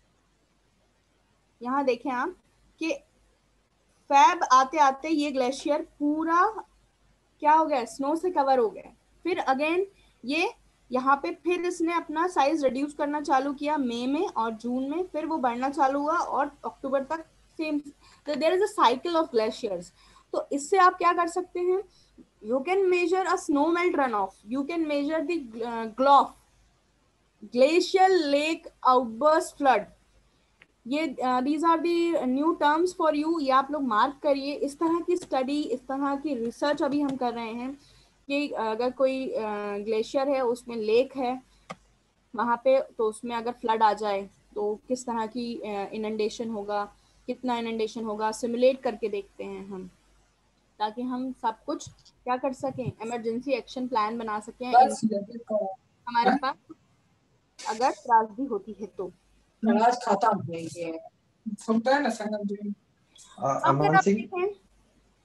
यहाँ देखें आप कि फैब आते आते ये ग्लेशियर पूरा क्या हो गया, स्नो से कवर हो गया. फिर अगेन ये यहाँ पे फिर इसने अपना साइज रिड्यूस करना चालू किया मई में और जून में, फिर वो बढ़ना चालू हुआ और अक्टूबर तक सेम. तो there is a cycle of glaciers. तो इससे आप क्या कर सकते हैं, you can measure a snow melt run off, you can measure the GLOF glacial lake outburst flood. ये these are the new terms for you. ये आप लोग मार्क करिए. इस तरह की स्टडी, इस तरह की रिसर्च अभी हम कर रहे हैं कि अगर कोई ग्लेशियर है, उसमें लेक है वहाँ पे, तो उसमें अगर फ्लड आ जाए तो किस तरह की इनंडेशन होगा, कितना इनंडेशन होगा, सिमुलेट करके देखते हैं हम, ताकि हम सब कुछ क्या कर सकें, इमरजेंसी एक्शन प्लान बना सकें हमारे पास अगर त्रासदी होती है तो. आज खाता है सुनता है ना Sangam ji. Aman Singh,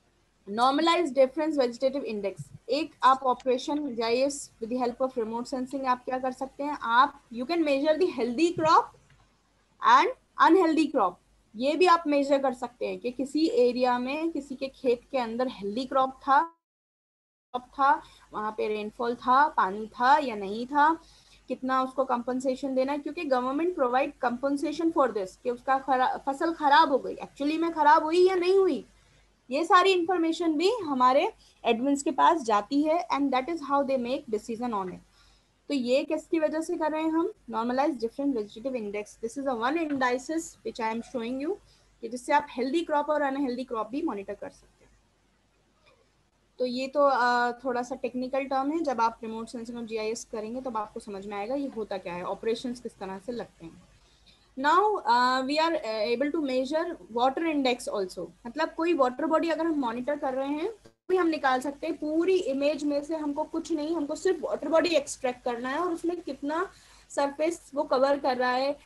normalize difference vegetative index, एक आप operation GIS with the help of remote sensing आप क्या कर सकते हैं, आप you can measure the healthy crop and unhealthy crop, ये भी आप मेजर कर सकते हैं कि किसी एरिया में किसी के खेत के अंदर हेल्दी क्रॉप था था वहाँ पे रेनफॉल था, पानी था या नहीं था, कितना उसको कंपनसेशन देना है, क्योंकि government provide compensation for this कि उसका खरा, फसल खराब हो गई, एक्चुअली में खराब हुई या नहीं हुई, ये सारी इंफॉर्मेशन भी हमारे एडमिन्स के पास जाती है and that is how they make decision on it. तो ये किसकी वजह से कर रहे हैं हम, normalize different vegetative index, this is a one indices which I am showing you कि जिससे आप हेल्दी क्रॉप और अनहेल्दी क्रॉप भी मॉनिटर कर सकते हैं। तो ये तो थोड़ा सा टेक्निकल टर्म है, जब आप रिमोट सेंसिंग और जीआईएस करेंगे तब आपको समझ में आएगा ये होता क्या है, ऑपरेशंस किस तरह से लगते हैं। Now we are able to measure water index also, मतलब कोई वाटर बॉडी अगर हम मॉनिटर कर रहे हैं तो भी हम निकाल सकते हैं, पूरी इमेज में से हमको कुछ नहीं, हमको सिर्फ वाटर बॉडी एक्सट्रैक्ट करना है और उसमें कितना सरफेस वो कवर कर रहा है,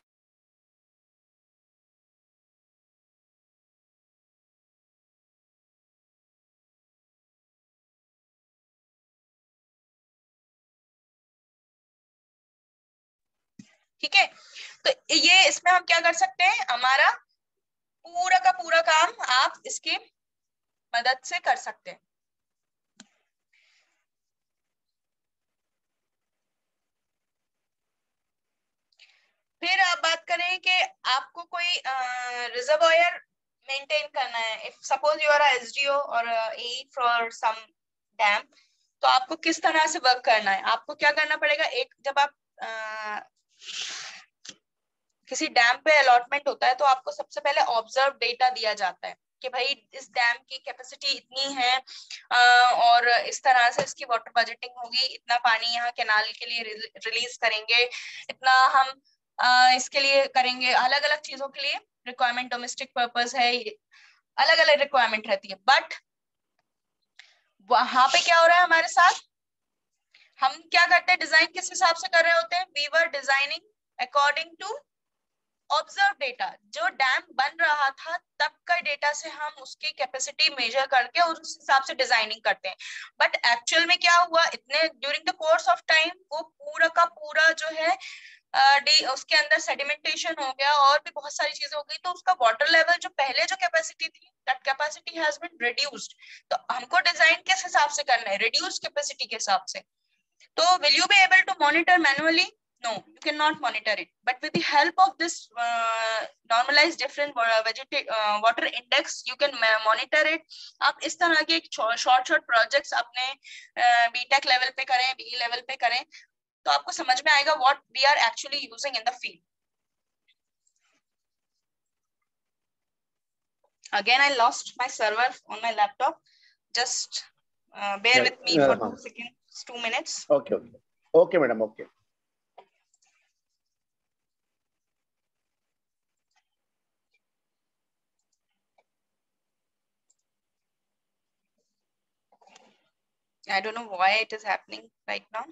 ठीक है। तो ये इसमें हम क्या कर सकते हैं, हमारा पूरा का पूरा काम आप इसकी मदद से कर सकते हैं। फिर आप बात करें कि आपको कोई रिजर्वायर मेंटेन करना है, if suppose you are SDO और ए फॉर सम डैम, तो आपको किस तरह से वर्क करना है, आपको क्या करना पड़ेगा, एक जब आप आ, किसी डैम पे अलॉटमेंट होता है तो आपको सबसे पहले ऑब्जर्व डेटा दिया जाता है कि भाई इस डैम की कैपेसिटी इतनी है और इस तरह से इसकी वाटर बजटिंग होगी, इतना पानी यहाँ कैनाल के लिए रिलीज करेंगे, इतना हम इसके लिए करेंगे, अलग अलग चीजों के लिए रिक्वायरमेंट, डोमेस्टिक पर्पस है, अलग अलग रिक्वायरमेंट रहती है। बट वहां पे क्या हो रहा है हमारे साथ, हम क्या करते हैं, डिजाइन किस हिसाब से कर रहे होते हैं, we were designing according to observe data, जो डैम बन रहा था तब का डेटा से हम उसकी कैपेसिटी मेजर करके और उस हिसाब से डिजाइनिंग करते हैं। बट एक्चुअल में क्या हुआ, इतने during the course of time वो पूरा का पूरा जो है uh, उसके अंदर सेडिमेंटेशन हो गया और भी बहुत सारी चीजें हो गई, तो उसका वाटर लेवल जो पहले जो कैपेसिटी थी that capacity has been reduced. तो हमको डिजाइन किस हिसाब से करना है, रिड्यूस कैपेसिटी के हिसाब से। तो will you be able to monitor manually? No, you cannot monitor it. But with the help of this uh, normalized different uh, vegeta- uh, water index, you can monitor it. आप इस तरह के short short projects अपने BTech level पे करें, B level पे करें, तो आपको समझ में आएगा what we are actually using in the field. Again, I lost my server on my laptop. Just uh, bear yeah, with me yeah, for huh. two seconds, two minutes. Okay, okay, okay, madam. Okay. I don't know why it is happening right now.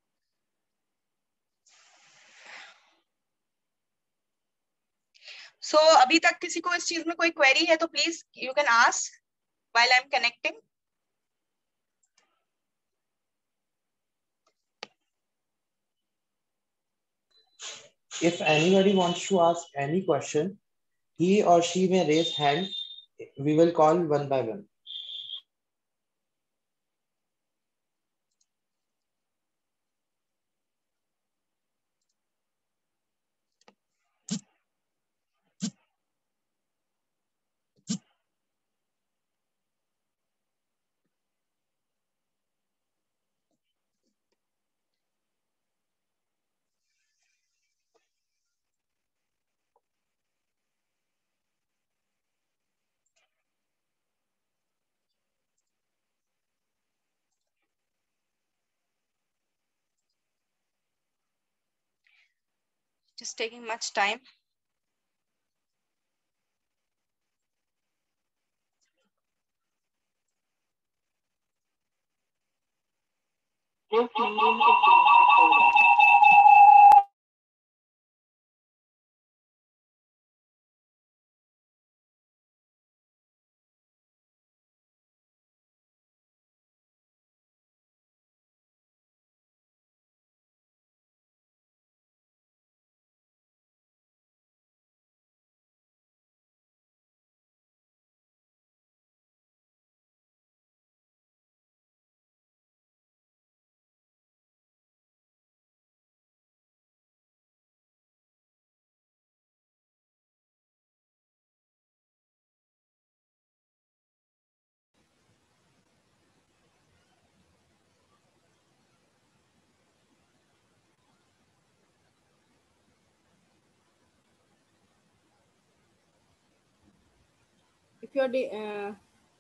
So अभी तक किसी को इस चीज में कोई query है तो please you can ask while I am connecting. If anybody wants to ask any question, he or she may raise hand. We will call one by one. Just taking much time. If you are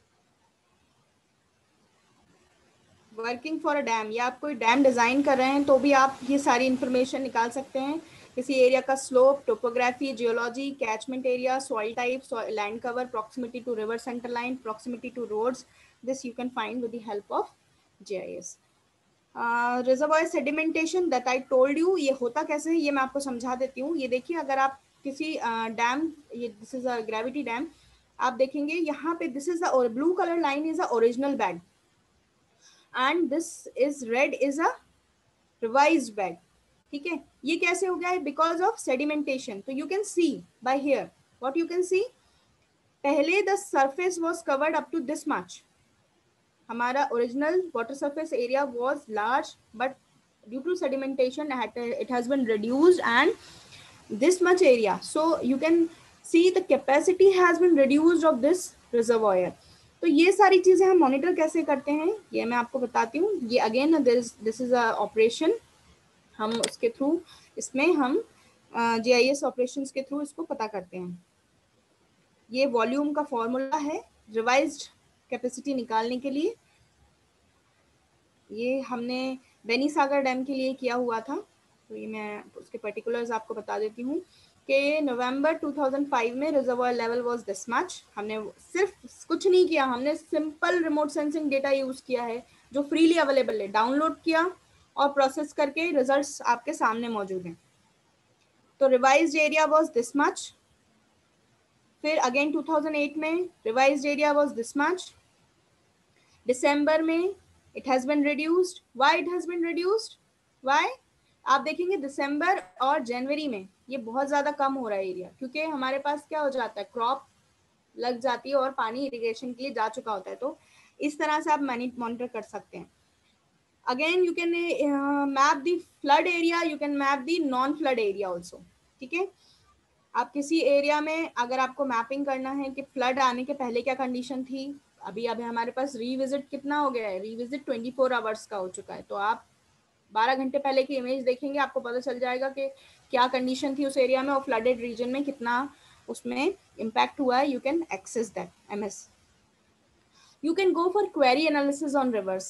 working for a dam, या आप कोई dam design कर रहे हैं तो भी आप ये सारी इंफॉर्मेशन निकाल सकते हैं। किसी एरिया का slope, topography, geology, catchment area, soil type, land cover, proximity to river center line, proximity to roads, this you can find with the help of GIS. Reservoir sedimentation that I told you, ये होता कैसे है ये मैं आपको समझा देती हूँ। ये देखिए, अगर आप किसी डैम, ये this is a gravity dam, आप देखेंगे यहाँ पे this is the blue colour line is a original bed and this is red is a revised bed, ठीक है। ये कैसे हो गया है? because of sedimentation। तो you can see by here, what you can see, पहले the surface was covered up to this much, हमारा original water surface area was large, but due to sedimentation it has been reduced and this much area, so you can see the capacity has been reduced of this reservoir। तो ये सारी चीजें हम monitor कैसे करते हैं ये मैं आपको बताती हूँ। ये again this is a operation, हम उसके थ्रू इसमें हम जीआईएस ऑपरेशंस के थ्रू इसको पता करते हैं। ये वॉल्यूम का फॉर्मूला है रिवाइज्ड कैपेसिटी निकालने के लिए। ये हमने बेनीसागर डैम के लिए किया हुआ था, तो ये मैं उसके पर्टिकुलर्स आपको बता देती हूँ कि नवंबर टू थाउजेंड फाइव में reservoir level was this much. हमने सिर्फ कुछ नहीं किया, हमने simple remote sensing data use किया है जो फ्रीली अवेलेबल है, डाउनलोड किया और प्रोसेस करके रिजल्ट्स आपके सामने मौजूद हैं। तो revised area was this much, फिर अगेन टू थाउजेंड एट में revised area was this much, December में it has been reduced. Why it has been reduced? Why? आप देखेंगे दिसंबर और जनवरी में ये बहुत ज्यादा कम हो रहा है एरिया, क्योंकि हमारे पास क्या हो जाता है, क्रॉप लग जाती है और पानी इरिगेशन के लिए जा चुका होता है। तो इस तरह से आप मॉनिटर कर सकते हैं। Again you can map the flood area, you can map the non flood area also, ठीक है। आप किसी एरिया में अगर आपको मैपिंग करना है कि फ्लड आने के पहले क्या कंडीशन थी, अभी अभी हमारे पास रीविजिट कितना हो गया है, रीविजिट ट्वेंटी फोर आवर्स का हो चुका है, तो आप बारह घंटे पहले की इमेज देखेंगे, आपको पता चल जाएगा कि क्या कंडीशन थी उस एरिया में और फ्लडेड रीजन में कितना उसमें इम्पैक्ट हुआ है। You can access that MS. You can go for query analysis on rivers,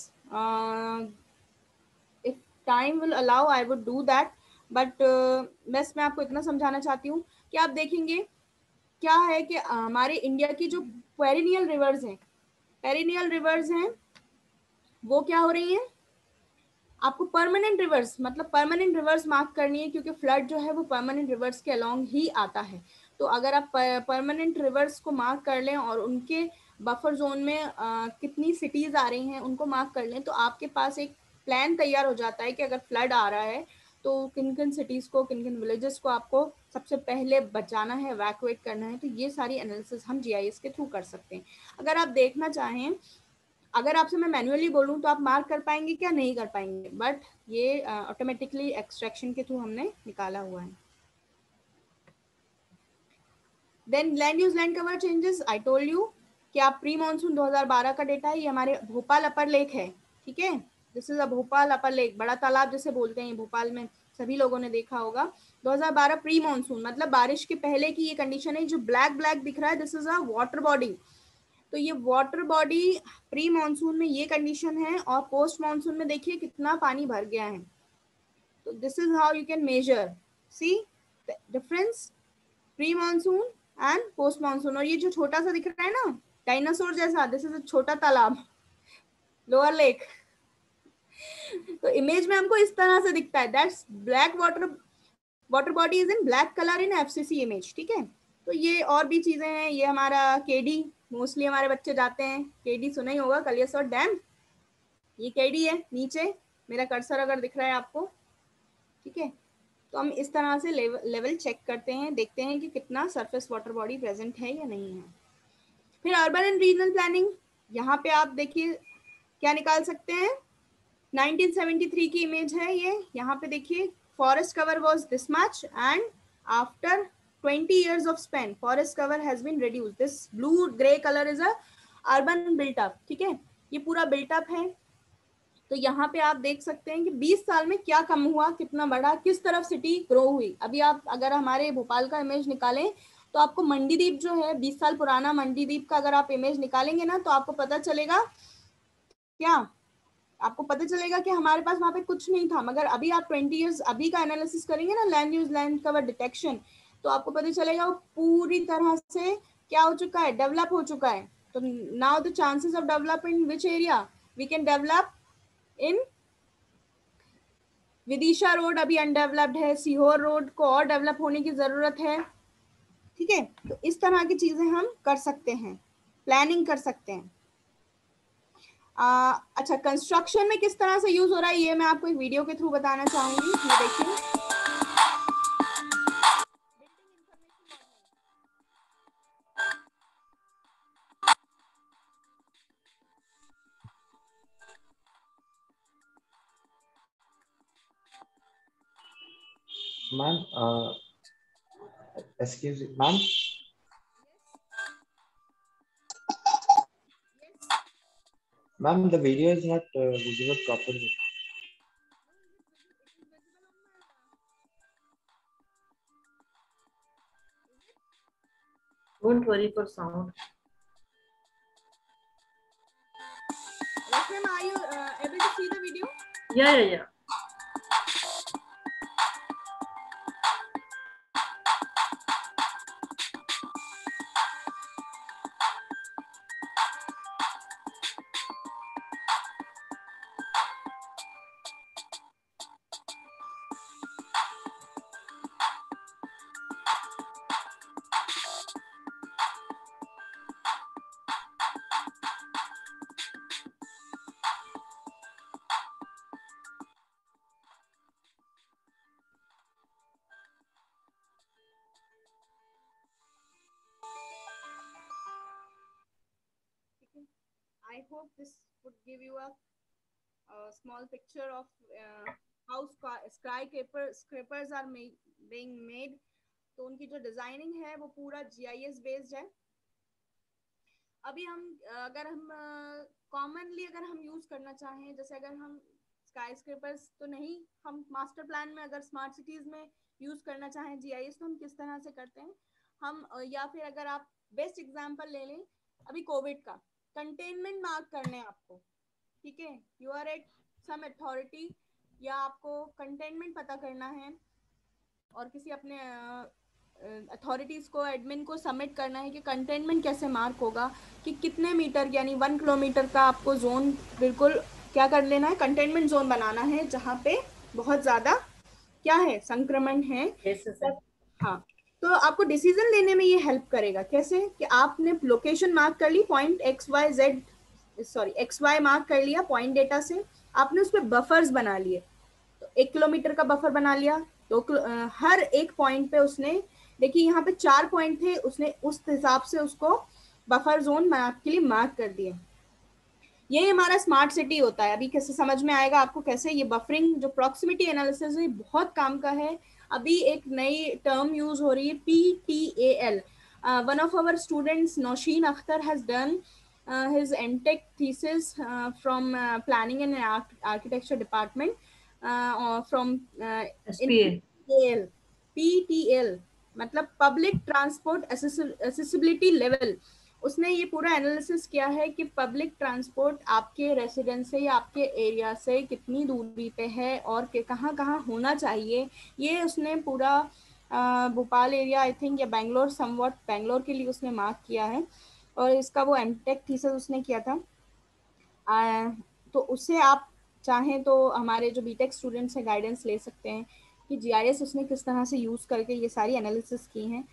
if time will allow I would do that, but बस मैं आपको इतना समझाना चाहती हूँ कि आप देखेंगे क्या है कि हमारे इंडिया की जो पेरिनियल रिवर्स हैं, पेरिनियल रिवर्स हैं वो क्या हो रही हैं, आपको परमानेंट रिवर्स, मतलब परमानेंट रिवर्स मार्क करनी है, क्योंकि फ्लड जो है वो परमानेंट रिवर्स के अलोंग ही आता है। तो अगर आप परमानेंट रिवर्स को मार्क कर लें और उनके बफर जोन में आ, कितनी सिटीज आ रही हैं उनको मार्क कर लें, तो आपके पास एक प्लान तैयार हो जाता है कि अगर फ्लड आ रहा है तो किन किन सिटीज को, किन किन विलेजेस को आपको सबसे पहले बचाना है, इवैक्यूएट करना है। तो ये सारी एनालिसिस हम जीआईएस के थ्रू कर सकते हैं। अगर आप देखना चाहें, अगर आपसे मैं मैन्युअली बोलूं तो आप मार्क कर पाएंगे क्या? नहीं कर पाएंगे, बट ये ऑटोमेटिकली uh, एक्सट्रैक्शन के थ्रू हमने निकाला हुआ है। Then land use land cover changes, I told you कि आप प्री मानसून दो हज़ार बारह का डेटा है, ये हमारे भोपाल अपर लेक है, ठीक है। This is a Bhopal upper lake, बड़ा तालाब जैसे बोलते हैं, भोपाल में सभी लोगों ने देखा होगा। दो हज़ार बारह प्री मानसून मतलब बारिश के पहले की ये कंडीशन है। जो ब्लैक ब्लैक दिख रहा है this is a water body, तो ये वाटर बॉडी प्री मानसून में ये कंडीशन है और पोस्ट मानसून में देखिए कितना पानी भर गया है। तो this is how you can measure, see the difference pre monsoon and post monsoon. और ये जो छोटा सा दिख रहा है ना डायनासोर जैसा, दिस इज अ छोटा तालाब, लोअर लेक। तो इमेज में हमको इस तरह से दिखता है, that's black water water body is in black colour in FCC image, ठीक है। तो ये और भी चीजें हैं, ये हमारा केडी, मोस्टली हमारे बच्चे जाते हैं, केडी सुना ही होगा, कलियासोत डैम, ये केडी है नीचे, मेरा कर्सर अगर दिख रहा है आपको, ठीक है। तो हम इस तरह से लेवल लेवल चेक करते हैं, देखते हैं कि कितना सरफेस वाटर बॉडी प्रेजेंट है या नहीं है। फिर अर्बन एंड रीजनल प्लानिंग, यहाँ पे आप देखिए क्या निकाल सकते हैं, नाइनटीन सेवेंटी थ्री की इमेज है ये, यहाँ पे देखिए forest cover was this much and after twenty years of span forest cover has been reduced. This blue gray color is a urban built up, ठीक है, ये पूरा built up है। तो यहाँ पे आप देख सकते हैं कि बीस साल में क्या कम हुआ, कितना बढ़ा, किस तरफ सिटी ग्रो हुई। अभी आप अगर हमारे भोपाल का इमेज निकालें तो आपको मंडीदीप जो है बीस साल पुराना मंडीदीप का अगर आप इमेज निकालेंगे ना तो आपको पता चलेगा क्या, आपको पता चलेगा कि हमारे पास वहाँ पे कुछ नहीं था, मगर अभी आप ट्वेंटी इयर्स अभी का एनालिसिस करेंगे ना, land use land cover detection, तो आपको पता चलेगा वो पूरी तरह से क्या हो चुका है, डेवलप हो चुका है। तो now the chances of develop in which area, we can develop in Vidisha road अभी अनडेवलप्ड है, सीहोर रोड को और डेवलप होने की जरूरत है। ठीक है, तो इस तरह की चीजें हम कर सकते हैं, प्लानिंग कर सकते हैं। आ, अच्छा, कंस्ट्रक्शन में किस तरह से यूज हो रहा है ये मैं आपको एक वीडियो के थ्रू बताना चाहूंगी। ये देखिए, ma'am, excuse me, ma'am, ma'am, the video is not uh, visible properly. Don't worry for sound. Yes, ma'am, are you uh, able to see the video? Yeah, yeah, yeah. I hope this would give you a, a small picture of uh, how skyscrapers scrapers are made, being made. तो उनकी जो designing है वो पूरा GIS based है। अभी हम अगर हम कॉमनली uh, अगर हम यूज करना चाहें, जैसे अगर हम स्काई स्क्रेपर्स तो नहीं, हम मास्टर प्लान में अगर स्मार्ट सिटीज में यूज करना चाहें जीआईएस, तो हम किस तरह से करते हैं हम, या फिर अगर आप बेस्ट एग्जांपल ले लें अभी कोविड का, कंटेनमेंट मार्क करने हैं आपको, ठीक है, you are at some authority या आपको कंटेनमेंट पता करना है और किसी अपने अथॉरिटीज को, एडमिन को सबमिट करना है कि कंटेनमेंट कैसे मार्क होगा, कि कितने मीटर यानी वन किलोमीटर का आपको जोन बिल्कुल क्या कर लेना है, कंटेनमेंट जोन बनाना है जहाँ पे बहुत ज़्यादा क्या है, संक्रमण है। हाँ, तो आपको डिसीजन लेने में ये हेल्प करेगा। कैसे कि आपने लोकेशन मार्क कर ली, point X Y Z sorry X Y mark कर लिया पॉइंट डेटा से, आपने उस पर बफर्स बना लिए, तो एक किलोमीटर का बफर बना लिया, तो हर एक पॉइंट पे उसने, देखिए यहाँ पे चार पॉइंट थे, उसने उस हिसाब से उसको बफर जोन मैप के लिए मार्क कर दिया। ये हमारा स्मार्ट सिटी होता है। अभी कैसे समझ में आएगा आपको कैसे ये बफरिंग जो प्रॉक्सिमिटी एनालिसिस है बहुत काम का है। अभी एक नई टर्म यूज हो रही है P T A L. One of our students Nausheen Akhtar has done his M Tech thesis uh, from uh, planning and architecture department uh, from uh, S P A. P T L. P T L मतलब public transport accessibility level. उसने ये पूरा analysis किया है कि public transport आपके residence से या आपके एरिया से कितनी दूरी पे है और कि कहाँ कहाँ होना चाहिए। ये उसने पूरा भोपाल एरिया आई थिंक या बेंगलोर समवॉट बेंगलोर के लिए उसने मार्क किया है और इसका वो एमटेक थीसिस उसने किया था। आ, तो उससे आप चाहें तो हमारे जो बीटेक स्टूडेंट्स हैं गाइडेंस ले सकते हैं कि जीआईएस उसने किस तरह से यूज़ करके ये सारी एनालिसिस की हैं।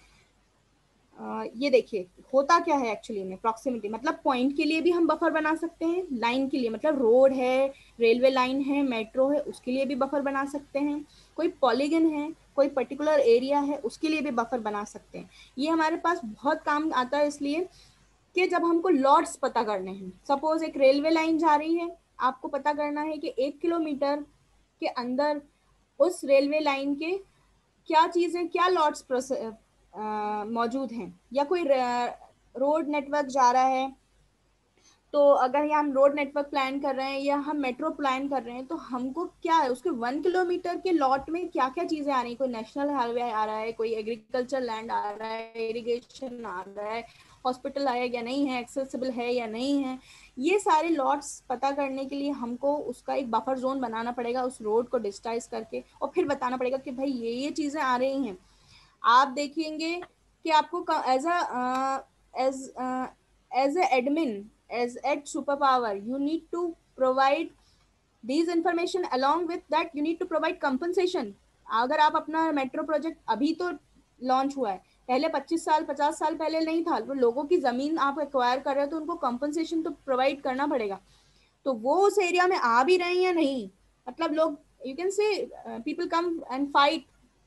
ये देखिए होता क्या है एक्चुअली में, प्रॉक्सिमिटी मतलब पॉइंट के लिए भी हम बफर बना सकते हैं, लाइन के लिए मतलब रोड है, रेलवे लाइन है, मेट्रो है, उसके लिए भी बफर बना सकते हैं, कोई पॉलीगन है, कोई पर्टिकुलर एरिया है, उसके लिए भी बफर बना सकते हैं। ये हमारे पास बहुत काम आता है इसलिए कि जब हमको लॉट्स पता करने हैं, सपोज एक रेलवे लाइन जा रही है, आपको पता करना है कि एक किलोमीटर के अंदर उस रेलवे लाइन के क्या चीज़ें, क्या लॉट्स मौजूद हैं, या कोई रोड नेटवर्क जा रहा है तो अगर ये हम रोड नेटवर्क प्लान कर रहे हैं या हम मेट्रो प्लान कर रहे हैं, तो हमको क्या है उसके वन किलोमीटर के लॉट में क्या क्या चीजें आ रही हैं, कोई नेशनल हाईवे आ रहा है, कोई एग्रीकल्चर लैंड आ रहा है, इरिगेशन आ रहा है, हॉस्पिटल है या नहीं है, एक्सेसिबल है या नहीं है, ये सारे लॉट्स पता करने के लिए हमको उसका एक बफर जोन बनाना पड़ेगा, उस रोड को डिजिटाइज करके, और फिर बताना पड़ेगा कि भाई ये ये चीजें आ रही हैं। आप देखेंगे कि आपको as a as as a admin, as at superpower, you need to provide these information, along with that you need to provide compensation. अगर आप अपना मेट्रो प्रोजेक्ट अभी तो लॉन्च हुआ है, पहले पच्चीस साल पचास साल पहले नहीं था, तो लोगों की जमीन आप एक्वायर कर रहे हो तो उनको कंपनसेशन तो प्रोवाइड करना पड़ेगा। तो वो उस एरिया में आ भी रहे हैं या नहीं, मतलब लोग, you can say people come and fight,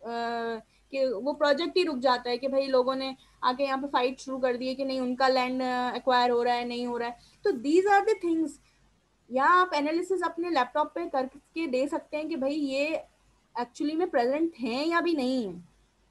कि वो प्रोजेक्ट ही रुक जाता है कि भाई लोगों ने आके यहाँ पे फाइट शुरू कर दी है कि नहीं उनका लैंड एक्वायर हो रहा है, नहीं हो रहा है। तो दीज आर द थिंग्स, या आप एनालिसिस अपने लैपटॉप पे करके दे सकते हैं कि भाई ये एक्चुअली में प्रेजेंट हैं या भी नहीं है,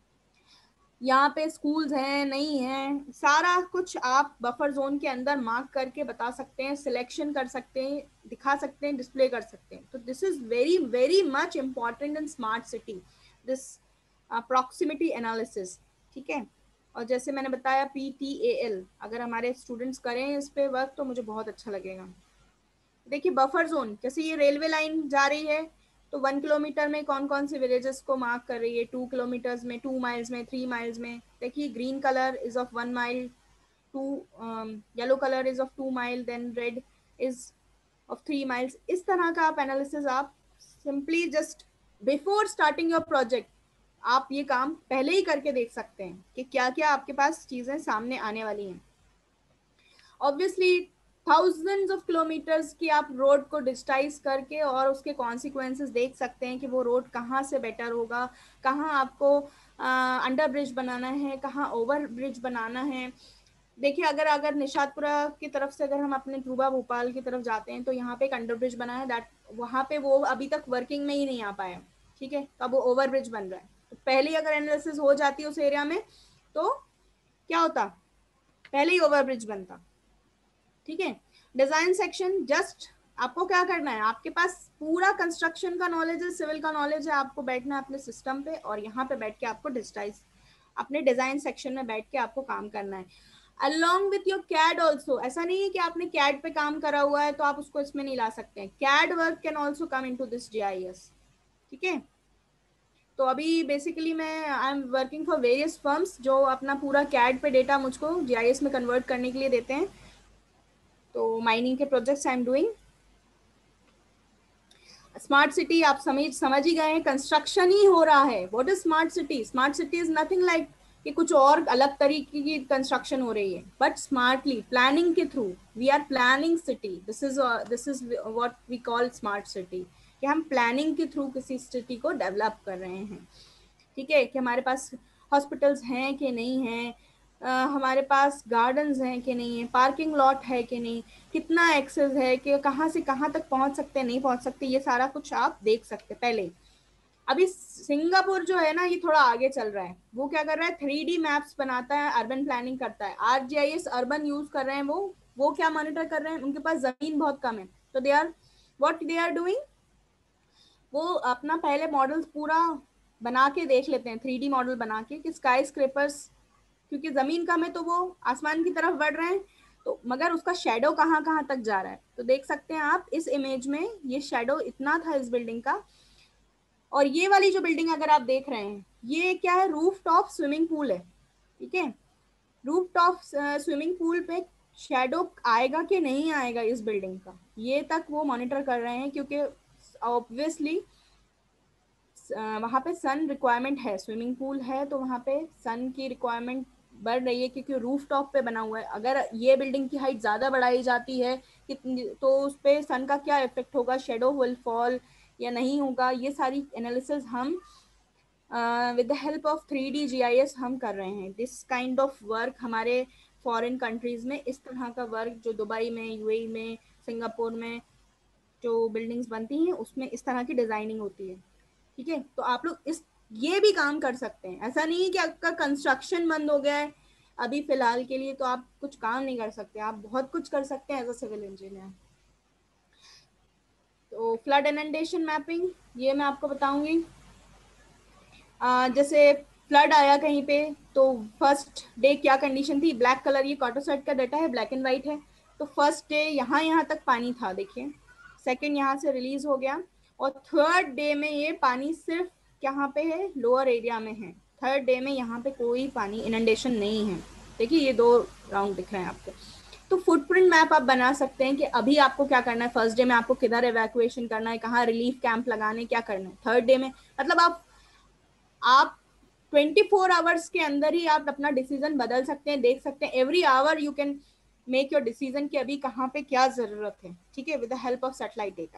यहाँ पे स्कूल्स हैं नहीं हैं, सारा कुछ आप बफर जोन के अंदर मार्क करके बता सकते हैं, सिलेक्शन कर सकते हैं, दिखा सकते हैं, डिस्प्ले कर सकते हैं। तो this is very very much important in smart city, this proximity analysis, ठीक है। और जैसे मैंने बताया पी टी ए एल, अगर हमारे स्टूडेंट्स करें इस पे वर्क तो मुझे बहुत अच्छा लगेगा। देखिए बफर जोन, जैसे ये रेलवे लाइन जा रही है तो वन किलोमीटर में कौन कौन से विलेजेस को मार्क कर रही है, टू किलोमीटर्स में, टू माइल्स में, थ्री माइल्स में। देखिए green colour is of one mile, two yellow colour is of two mile, then red is of three miles. इस तरह का आप एनालिसिस आप simply just before starting your project आप ये काम पहले ही करके देख सकते हैं कि क्या क्या आपके पास चीजें सामने आने वाली हैं। ऑब्वियसली थाउजेंड्स ऑफ किलोमीटर्स की आप रोड को डिजिटाइज करके और उसके कॉन्सिक्वेंसेस देख सकते हैं कि वो रोड कहाँ से बेटर होगा, कहाँ आपको अंडर ब्रिज बनाना है, कहाँ ओवर ब्रिज बनाना है। देखिए अगर अगर निशातपुरा की तरफ से अगर हम अपने ट्रूबा भोपाल की तरफ जाते हैं तो यहाँ पे एक अंडर ब्रिज बना है, दैट वहाँ पे वो अभी तक वर्किंग में ही नहीं आ पाया, ठीक है, तब वो ओवर ब्रिज बन रहा है। तो पहले अगर एनालिसिस हो जाती है उस एरिया में तो क्या होता, पहले ही ओवर ब्रिज बनता, ठीक है। डिजाइन सेक्शन, जस्ट आपको क्या करना है, आपके पास पूरा कंस्ट्रक्शन का नॉलेज है, सिविल का नॉलेज है, आपको बैठना है अपने सिस्टम पे और यहाँ पे बैठ के आपको डिजिटाइज अपने डिजाइन सेक्शन में बैठ के आपको काम करना है along with your CAD also. ऐसा नहीं है कि आपने कैड पे काम करा हुआ है तो आप उसको इसमें नहीं ला सकते हैं, CAD work can also come in to this G I S, ठीक है। तो अभी बेसिकली मैं I am working for various firms जो अपना पूरा कैड पे डेटा मुझको जी आई एस में कन्वर्ट करने के लिए देते हैं। तो माइनिंग के projects I am doing. Smart city आप समझ समझ ही गए हैं, कंस्ट्रक्शन ही हो रहा है। What is smart city? Smart city is nothing like कि कुछ और अलग तरीके की कंस्ट्रक्शन हो रही है, बट स्मार्टली प्लानिंग के through we are planning city. This is this is what we call smart city, कि हम प्लानिंग के थ्रू किसी सिटी को डेवलप कर रहे हैं, ठीक है। कि हमारे पास हॉस्पिटल्स हैं कि नहीं हैं, Uh, हमारे पास गार्डन्स हैं कि नहीं है, पार्किंग लॉट है कि नहीं, कितना एक्सेस है, कि कहाँ से कहाँ तक पहुँच सकते हैं नहीं पहुँच सकते, ये सारा कुछ आप देख सकते पहले। अभी सिंगापुर जो है ना ये थोड़ा आगे चल रहा है, वो क्या कर रहा है, थ्री डी मैप्स बनाता है, अर्बन प्लानिंग करता है। R G I S urban use कर रहे हैं, वो वो क्या मॉनिटर कर रहे हैं, उनके पास जमीन बहुत कम है, तो they are what they are doing, वो अपना पहले मॉडल्स पूरा बना के देख लेते हैं, थ्री डी मॉडल बना के कि स्काई स्क्रेपर्स, क्योंकि जमीन कम है तो वो आसमान की तरफ बढ़ रहे हैं, तो मगर उसका शेडो कहाँ कहाँ तक जा रहा है। तो देख सकते हैं आप इस इमेज में, ये शेडो इतना था इस बिल्डिंग का, और ये वाली जो बिल्डिंग अगर आप देख रहे हैं ये क्या है, रूफ टॉप स्विमिंग पूल है, ठीक है। रूफ टॉप स्विमिंग पूल पे शेडो आएगा कि नहीं आएगा इस बिल्डिंग का, ये तक वो मॉनिटर कर रहे हैं, क्योंकि ऑब्वियसली वहाँ पे सन रिक्वायरमेंट है, स्विमिंग पूल है तो वहाँ पे सन की रिक्वायरमेंट बढ़ रही है, क्योंकि रूफ टॉप पे बना हुआ है। अगर ये बिल्डिंग की हाइट ज़्यादा बढ़ाई जाती है तो उस पर सन का क्या इफेक्ट होगा, शेडो विल फॉल या नहीं होगा, ये सारी एनालिसिस हम with the help of three D G I S हम कर रहे हैं। दिस काइंड ऑफ वर्क हमारे फॉरेन कंट्रीज़ में, इस तरह का वर्क जो दुबई में, यूएई में, सिंगापुर में जो बिल्डिंग्स बनती हैं उसमें इस तरह की डिज़ाइनिंग होती है, ठीक है। तो आप लोग इस ये भी काम कर सकते हैं, ऐसा नहीं है कि आपका कंस्ट्रक्शन बंद हो गया है अभी फिलहाल के लिए तो आप कुछ काम नहीं कर सकते, आप बहुत कुछ कर सकते हैं एज अ सिविल इंजीनियर। तो फ्लड इनंडेशन मैपिंग ये मैं आपको बताऊंगी। जैसे फ्लड आया कहीं पे तो फर्स्ट डे क्या कंडीशन थी, ब्लैक कलर ये कार्टोसाइट का डाटा है, ब्लैक एंड वाइट है। तो फर्स्ट डे यहाँ यहाँ तक पानी था, देखिए सेकंड यहाँ से रिलीज हो गया, और थर्ड डे में ये पानी सिर्फ यहाँ पे है, लोअर एरिया में है। थर्ड डे में यहाँ पे कोई पानी इनंडेशन नहीं है। देखिए ये दो राउंड दिख रहे हैं आपको। तो फुटप्रिंट मैप आप बना सकते हैं कि अभी आपको क्या करना है, फर्स्ट डे में आपको किधर एवैक्यूएशन करना है, कहाँ रिलीफ कैंप लगाने, क्या करना है। थर्ड डे में मतलब आप आप चौबीस आवर्स के अंदर ही आप अपना डिसीजन बदल सकते हैं, देख सकते हैं। Every hour you can make your decision कि अभी कहाँ पे क्या जरूरत है, ठीक है, with the help of satellite data.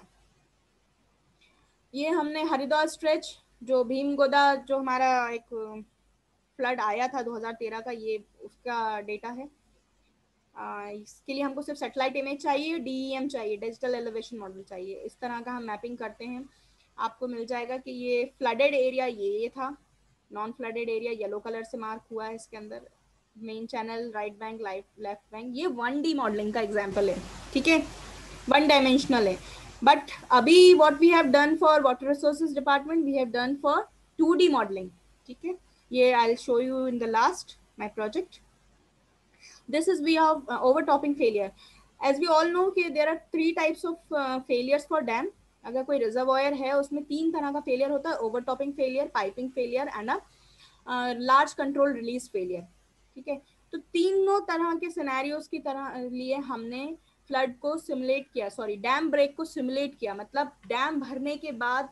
ये हमने हरिद्वार स्ट्रेच जो भीमगोदा जो हमारा एक फ्लड आया था दो हज़ार तेरह का, ये उसका डेटा है। आ, इसके लिए हमको सिर्फ सैटेलाइट इमेज चाहिए, डीईएम चाहिए, डिजिटल एलिवेशन मॉडल चाहिए। इस तरह का हम मैपिंग करते हैं, आपको मिल जाएगा कि ये फ्लडेड एरिया ये ये था, non flooded area yellow colour से मार्क हुआ है इसके अंदर, main channel, right bank, left bank. ये वन डी मॉडलिंग का एग्जाम्पल है, ठीक है, वन डायमेंशनल है। बट अभी what we have done for water resources department, we have done for two D modelling, ठीक है। ये I will show you in the last my project. This is we have uh, overtopping failure. As we all know कि there are three types of uh, failures for dam. अगर कोई reservoir है उसमें तीन तरह का फेलियर होता है, overtopping failure, piping failure and a large control release failure, ठीक है। तो तीनों तरह के सिनेरियोज की तरह लिए हमने फ्लड को सिमुलेट किया, सॉरी डैम ब्रेक को सिमुलेट किया। मतलब डैम भरने के बाद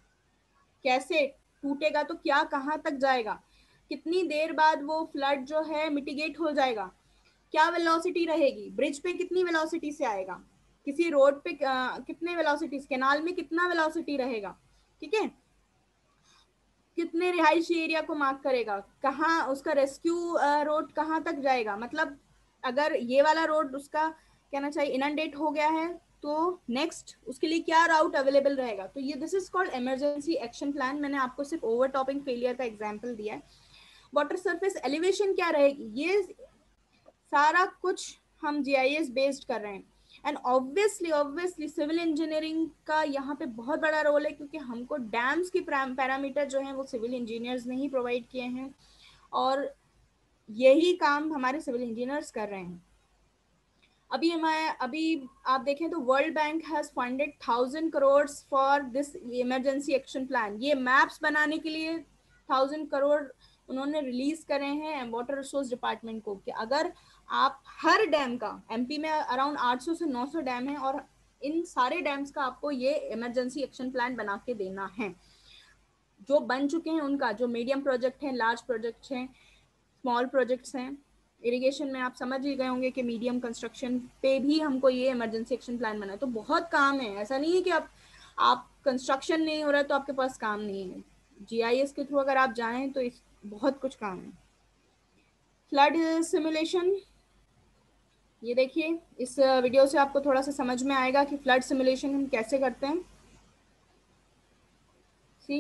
कैसे टूटेगा, तो क्या कहाँ तक जाएगा, कितनी देर बाद वो फ्लड जो है मिटिगेट हो जाएगा, क्या वेलोसिटी रहेगी, ब्रिज पे कितनी वेलोसिटी से आएगा, किसी रोड पे आ, कितने वेलोसिटी, कैनाल में कितना वेलोसिटी रहेगा, ठीक है, कितने रिहायशी एरिया को मार्क करेगा, कहाँ उसका रेस्क्यू रोड कहाँ तक जाएगा। मतलब अगर ये वाला रोड उसका कहना चाहिए इनंडेट हो गया है तो नेक्स्ट उसके लिए क्या राउट अवेलेबल रहेगा। तो ये this is called emergency action plan. मैंने आपको सिर्फ ओवरटॉपिंग फेलियर का एग्जाम्पल दिया है। वाटर सरफेस एलिवेशन क्या रहेगी, ये सारा कुछ हम जीआईएस बेस्ड कर रहे हैं। And obviously obviously civil engineering का यहाँ पे बहुत बड़ा रोल है, क्योंकि हमको डैम्स की पैरामीटर जो हैं वो सिविल इंजीनियर्स ने ही प्रोवाइड किए हैं, और यही काम हमारे सिविल इंजीनियर्स कर रहे हैं। अभी हमारे अभी आप देखें तो World Bank has funded thousand crore for this emergency action plan. ये मैप्स बनाने के लिए थाउजेंड करोड़ उन्होंने रिलीज करे हैं वाटर रिसोर्स डिपार्टमेंट को, कि अगर आप हर डैम का, एमपी में अराउंड आठ सौ से नौ सौ डैम है, और इन सारे डैम्स का आपको ये इमरजेंसी एक्शन प्लान बना के देना है। जो बन चुके हैं उनका, जो मीडियम प्रोजेक्ट हैं, लार्ज प्रोजेक्ट्स हैं, स्मॉल प्रोजेक्ट्स हैं, इरिगेशन में आप समझ ही गए होंगे कि मीडियम कंस्ट्रक्शन पे भी हमको ये इमरजेंसी एक्शन प्लान बना है। तो बहुत काम है, ऐसा नहीं है कि आप आप कंस्ट्रक्शन नहीं हो रहा है तो आपके पास काम नहीं है। जीआईएस के थ्रू अगर आप जाएं तो इस बहुत कुछ काम है। फ्लड सिमुलेशन, ये देखिए इस वीडियो से आपको थोड़ा सा समझ में आएगा कि फ्लड सिमुलेशन हम कैसे करते हैं। सी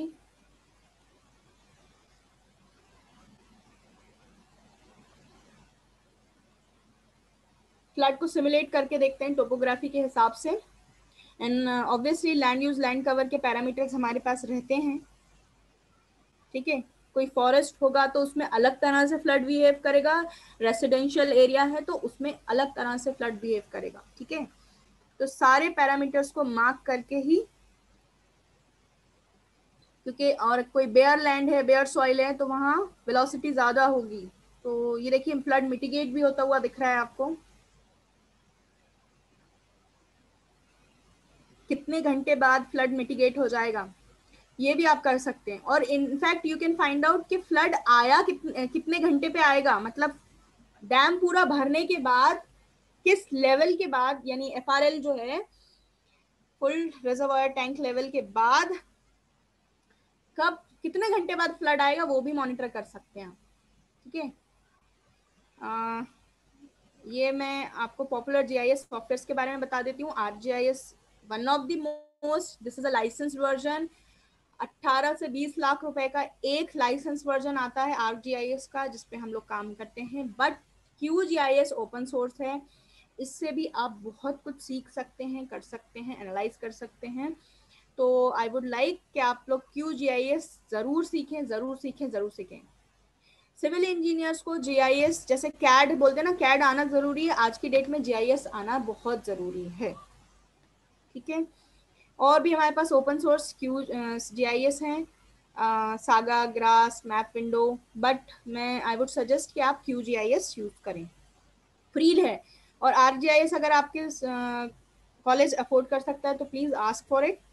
फ्लड को सिमुलेट करके देखते हैं टोपोग्राफी के हिसाब से। And obviously land use, land cover के पैरामीटर्स हमारे पास रहते हैं, ठीक है। कोई फॉरेस्ट होगा तो उसमें अलग तरह से फ्लड बिहेव करेगा, रेसिडेंशियल एरिया है तो उसमें अलग तरह से फ्लड बिहेव करेगा, ठीक है। तो सारे पैरामीटर्स को मार्क करके ही, क्योंकि और कोई बेयर लैंड है, बेयर सॉइल है तो वहाँ वेलोसिटी ज्यादा होगी। तो ये देखिए फ्लड मिटिगेट भी होता हुआ दिख रहा है आपको, कितने घंटे बाद फ्लड मिटिगेट हो जाएगा, ये भी आप कर सकते हैं। और in fact you can find out कि फ्लड आया कितने कितने घंटे पे आएगा, मतलब डैम पूरा भरने के बाद किस लेवल के बाद, यानी एफआरएल जो है फुल रिजर्वायर टैंक लेवल के बाद कब कितने घंटे बाद फ्लड आएगा वो भी मॉनिटर कर सकते हैं, ठीक है। ये मैं आपको पॉपुलर जीआईएस सॉफ्टवेयर के बारे में बता देती हूँ। ArcGIS one of the most, this is a licensed version. अठारह से बीस लाख रुपए का एक लाइसेंस वर्जन आता है आर्कजीआईएस का, जिसपे हम लोग काम करते हैं। बट क्यूजीआईएस ओपन सोर्स है, इससे भी आप बहुत कुछ सीख सकते हैं, कर सकते हैं, एनालाइज कर सकते हैं। तो आई वुड लाइक कि आप लोग क्यूजीआईएस जरूर सीखें, जरूर सीखें, जरूर सीखें। सिविल इंजीनियर्स को जीआईएस, जैसे कैड बोलते हैं ना, कैड आना जरूरी है, आज की डेट में जीआईएस आना बहुत जरूरी है, ठीक है। और भी हमारे पास ओपन सोर्स क्यू जीआईएस हैं, SAGA, GRASS, map window, but मैं आई वुड सजेस्ट कि आप क्यूजीआईएस यूज करें, फ्री है। और आरजीआईएस अगर आपके कॉलेज अफोर्ड कर सकता है तो प्लीज आस्क फॉर इट।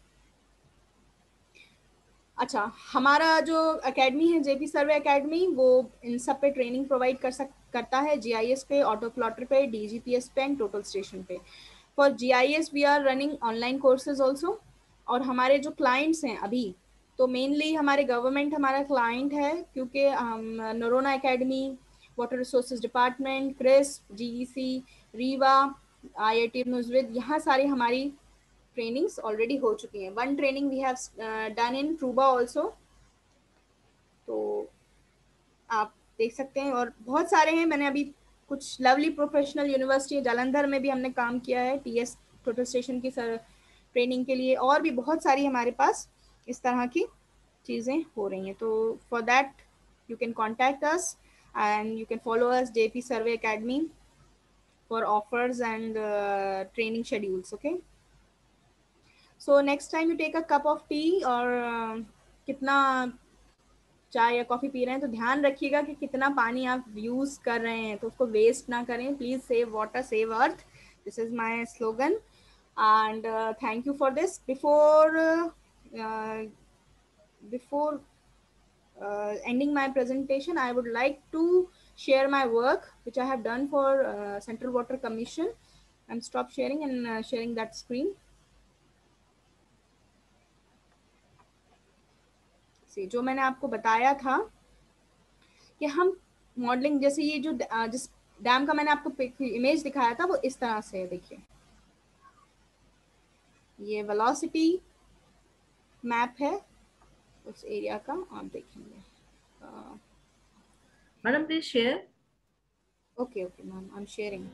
अच्छा, हमारा जो एकेडमी है जेपी सर्वे एकेडमी, वो इन सब पे ट्रेनिंग प्रोवाइड कर सक करता है, जीआईएस पे, ऑटो प्लॉटर पे, डीजीपीएस पे एंड टोटल स्टेशन पे। For GIS we are running online courses also. और हमारे जो क्लाइंट्स हैं अभी, तो मेनली हमारे गवर्नमेंट हमारा क्लाइंट है, क्योंकि हम नरोना एकेडमी, वाटर रिसोर्सेज डिपार्टमेंट, क्रिस, जीईसी, रीवा, आईआईटी नुजविद, यहाँ सारी हमारी ट्रेनिंग्स ऑलरेडी हो चुकी हैं। One training we have done in Truba also, तो आप देख सकते हैं। और बहुत सारे हैं, मैंने अभी कुछ लवली प्रोफेशनल यूनिवर्सिटी जालंधर में भी हमने काम किया है टीएस टोटल स्टेशन की सर ट्रेनिंग के लिए, और भी बहुत सारी हमारे पास इस तरह की चीज़ें हो रही हैं। तो for that you can contact us and you can follow us JP survey academy for offers and training schedules, okay. So next time you take a cup of tea, और uh, कितना चाय या कॉफ़ी पी रहे हैं तो ध्यान रखिएगा कि कितना पानी आप यूज़ कर रहे हैं, तो उसको वेस्ट ना करें। Please save water, save earth, this is my slogan. And thank you for this. Before before ending my presentation, I would like to share my work which I have done for uh, Central Water Commission. I'm stop sharing and uh, sharing that screen. See, जो मैंने आपको बताया था कि हम modelling, जैसे ये जो जिस डैम का मैंने आपको इमेज दिखाया था वो इस तरह से है। देखिए, ये वेलोसिटी मैप है उस एरिया का, आप देखेंगे। Madam please share. Okay okay ma'am, I am sharing.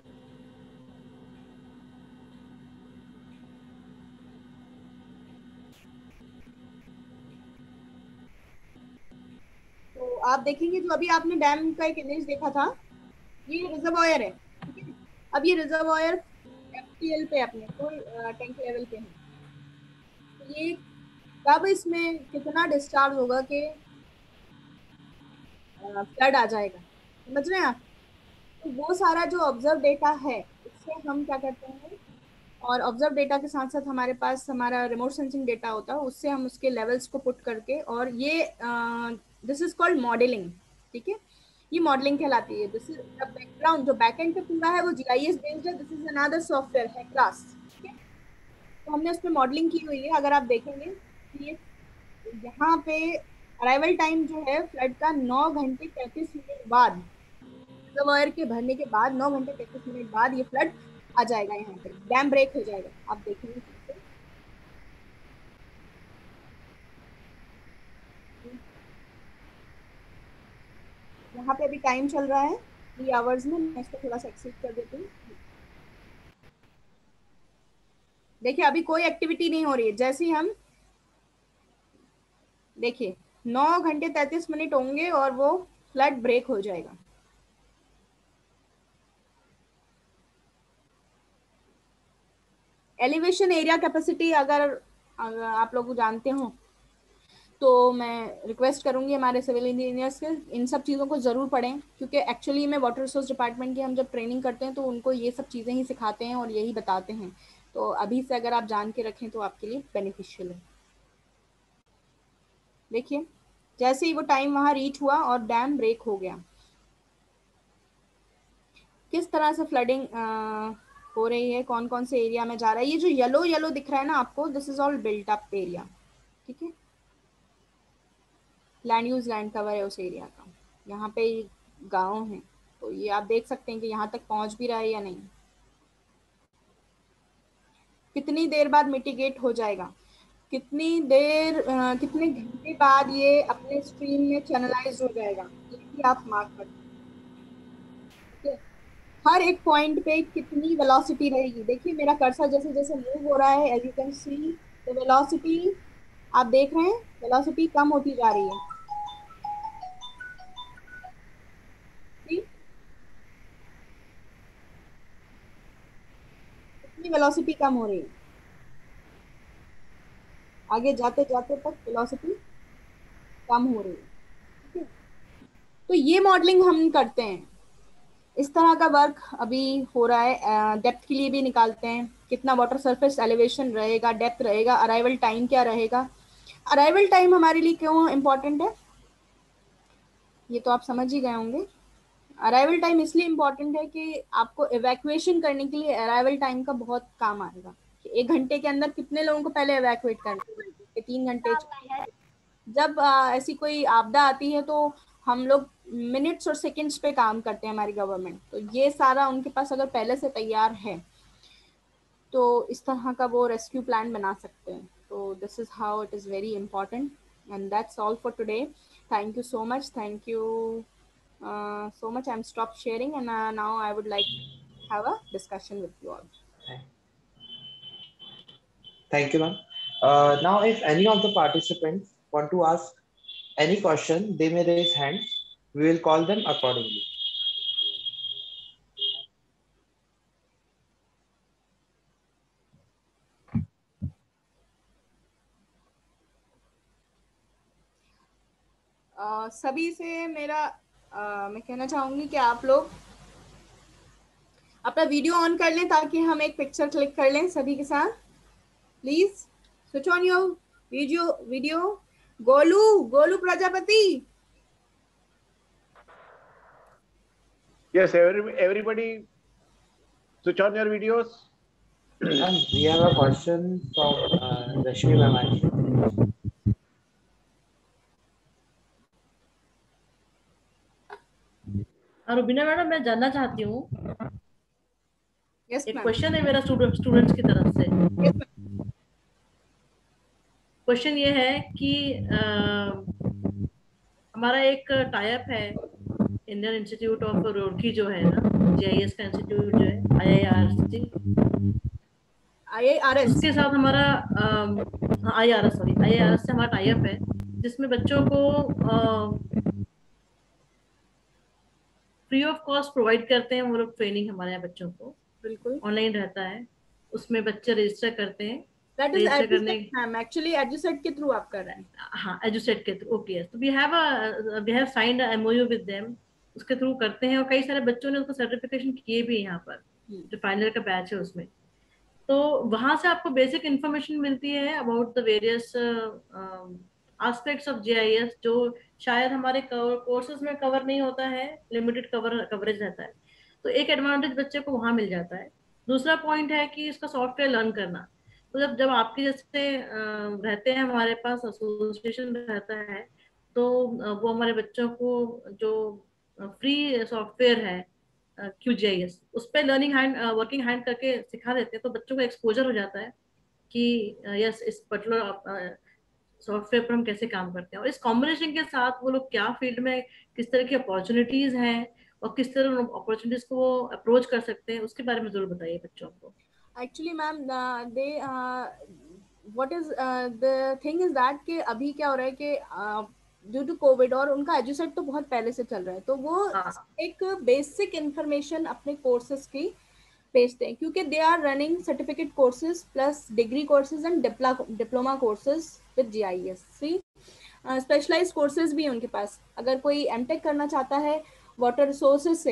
तो आप देखेंगे, जो अभी आपने डैम का एक इमेज देखा था, ये रिजर्वॉयर है, ठीक है। अब ये रिजर्वॉयर एफटीएल पे अपने फुल टैंक लेवल पे है, तो ये कब इसमें कितना डिस्चार्ज होगा कि फ्लड आ जाएगा, समझ रहे हैं आप। तो वो सारा जो ऑब्जर्व डेटा है, उससे हम क्या करते हैं, और ऑब्जर्व डेटा के साथ साथ हमारे पास हमारा रिमोट सेंसिंग डेटा होता है, उससे हम उसके लेवल्स को पुट करके, और ये दिस इज कॉल्ड मॉडलिंग, ठीक है। ये मॉडलिंग कहलाती है। दिस इज द बैकग्राउंड, जो बैकएंड पे पूरा है वो जीआईएस बेस्ड है। दिस इज अनदर सॉफ्टवेयर है क्लास, ठीक है। तो हमने उस पर मॉडलिंग की हुई है। अगर आप देखेंगे ये यहाँ पे अराइवल टाइम जो है फ्लड का नौ घंटे तैंतीस मिनट बाद, रिजर्वॉयर के भरने के बाद नौ घंटे तैंतीस मिनट बाद ये फ्लड आ जाएगा, यहाँ पे डैम ब्रेक हो जाएगा। आप देखेंगे यहाँ पे अभी टाइम चल रहा है थ्री आवर्स में, मैं इसको थोड़ा सा एक्सेप्ट कर देती हूँ। देखिए, अभी कोई एक्टिविटी नहीं हो रही है। जैसे ही हम देखिए नौ घंटे तैंतीस मिनट होंगे और वो फ्लड ब्रेक हो जाएगा। एलिवेशन एरिया कैपेसिटी अगर, अगर आप लोग जानते हो तो मैं रिक्वेस्ट करूंगी हमारे सिविल इंजीनियर्स के इन सब चीज़ों को ज़रूर पढ़ें, क्योंकि एक्चुअली में वाटर रिसोर्स डिपार्टमेंट की हम जब ट्रेनिंग करते हैं तो उनको ये सब चीज़ें ही सिखाते हैं और यही बताते हैं। तो अभी से अगर आप जान के रखें तो आपके लिए बेनिफिशियल है। देखिए, जैसे ही वो टाइम वहाँ रीच हुआ और डैम ब्रेक हो गया, किस तरह से फ्लडिंग हो रही है, कौन कौन से एरिया में जा रहा है। ये जो येलो येलो दिख रहा है ना आपको, this is all built up area, ठीक है। लैंड यूज लैंड कवर है उस एरिया का। यहाँ पे गांव है, तो ये आप देख सकते हैं कि यहाँ तक पहुँच भी रहा है या नहीं, कितनी देर बाद मिटिगेट हो जाएगा। कितनी देर अ, कितने घंटे बाद ये अपने स्ट्रीम में चैनलाइज हो जाएगा, ये भी आप मार्क कर सकते हैं। हर एक पॉइंट पे कितनी वेलोसिटी रहेगी। देखिए मेरा कर्सर जैसे जैसे मूव हो रहा है, as you can see the velocity, आप देख रहे हैं वेलोसिटी कम होती जा रही है। See? कितनी वेलोसिटी कम हो रही है, आगे जाते जाते तक वेलोसिटी कम हो रही है। ठीक है, तो ये मॉडलिंग हम करते हैं। इस तरह का वर्क अभी हो रहा है। डेप्थ के लिए भी निकालते हैं, कितना वाटर सरफेस एलिवेशन रहेगा, डेप्थ रहेगा, अराइवल टाइम क्या रहेगा। अराइवल टाइम हमारे लिए क्यों इम्पोर्टेंट है, ये तो आप समझ ही गए होंगे। अराइवल टाइम इसलिए इम्पोर्टेंट है कि आपको इवैक्यूएशन करने के लिए अराइवल टाइम का बहुत काम आएगा। एक घंटे के अंदर कितने लोगों को पहले इवैक्यूएट करना है, तीन घंटे। जब आ, ऐसी कोई आपदा आती है तो हम लोग मिनट्स और सेकंड्स पे काम करते हैं, हमारी गवर्नमेंट। तो ये सारा उनके पास अगर पहले से तैयार है तो इस तरह का वो रेस्क्यू प्लान बना सकते हैं। तो this is how it is very important, and that's all for today. Thank you so much, thank you so much. I'm stopped sharing, and uh, now I would like to have a discussion with you all. Thank you, ma'am. Uh, now, if any of the participants want to ask any question, they may raise hands. We will call them accordingly. uh, सभी से मेरा uh, मैं कहना चाहूंगी कि आप लोग अपना वीडियो ऑन कर लें ताकि हम एक पिक्चर क्लिक कर लें सभी के साथ। Please switch on your video video Golu Golu Prajapati. Yes, every, everybody switch on your videos. And we have a question from uh, Rashmi ma'am. Rubina madam, मैं जानना चाहती हूँ, yes, एक ma'am. क्वेश्चन है मेरा स्टूडेंट स्टूडेंट्स की तरफ से। yes, क्वेश्चन ये है कि आ, हमारा एक टाइप है इंडियन इंस्टीट्यूट ऑफ रुड़की जो है ना, जीआईएस का इंस्टीट्यूट जो है, आईआईआरसी, आईआईआरएस उसके साथ हमारा आईआरएस सॉरी आईआईआरएस से हमारा टाइप है, जिसमें बच्चों को फ्री ऑफ कॉस्ट प्रोवाइड करते हैं वो लोग ट्रेनिंग। हमारे यहाँ बच्चों को बिल्कुल ऑनलाइन रहता है, उसमें बच्चे रजिस्टर करते हैं। दैट इज रजिस्टर करने मैम, एक्चुअली एजुसेट के थ्रू आप कर रहे हैं। हाँ, एजुसेट के थ्रू। ओके, तो we have a we have signed a MOU with them, उसके थ्रू करते हैं। और कई सारे बच्चों ने उसको सर्टिफिकेशन किए भी यहाँ पर, जो फाइनल का बैच है उसमें। तो वहां से आपको बेसिक इन्फॉर्मेशन मिलती है about the various aspects of GIS, जो शायद हमारे कोर्सेज में कवर नहीं होता है, लिमिटेड कवर कवरेज रहता है। तो एक एडवांटेज बच्चे को वहां मिल जाता है। दूसरा पॉइंट है कि इसका सॉफ्टवेयर लर्न करना। तो जब जब आपके जैसे रहते हैं, हमारे पास एसोसिएशन रहता है, तो वो हमारे बच्चों को जो फ्री सॉफ्टवेयर है क्यूजीआईएस, उस पर लर्निंग हैंड वर्किंग हैंड करके सिखा देते हैं। तो बच्चों को एक्सपोजर हो जाता है कि यस इस पर्टिकुलर सॉफ्टवेयर पर हम कैसे काम करते हैं, और इस कॉम्बिनेशन के साथ वो लोग क्या फील्ड में किस तरह की अपॉर्चुनिटीज हैं और किस तरह अपॉर्चुनिटीज को वो अप्रोच कर सकते हैं, उसके बारे में जरूर बताइए बच्चों को। Actually ma'am they what is the thing is that कि अभी क्या हो रहा है कि ड्यू टू कोविड, और उनका एजुसेट तो बहुत पहले से चल रहा है, तो वो हाँ। एक बेसिक इंफॉर्मेशन अपने कोर्सेज की भेजते हैं, क्योंकि they are running certificate courses plus degree courses and diploma courses with GIS. See specialised courses भी हैं उनके पास। अगर कोई एमटेक करना चाहता है वाटर रिसोर्सेज से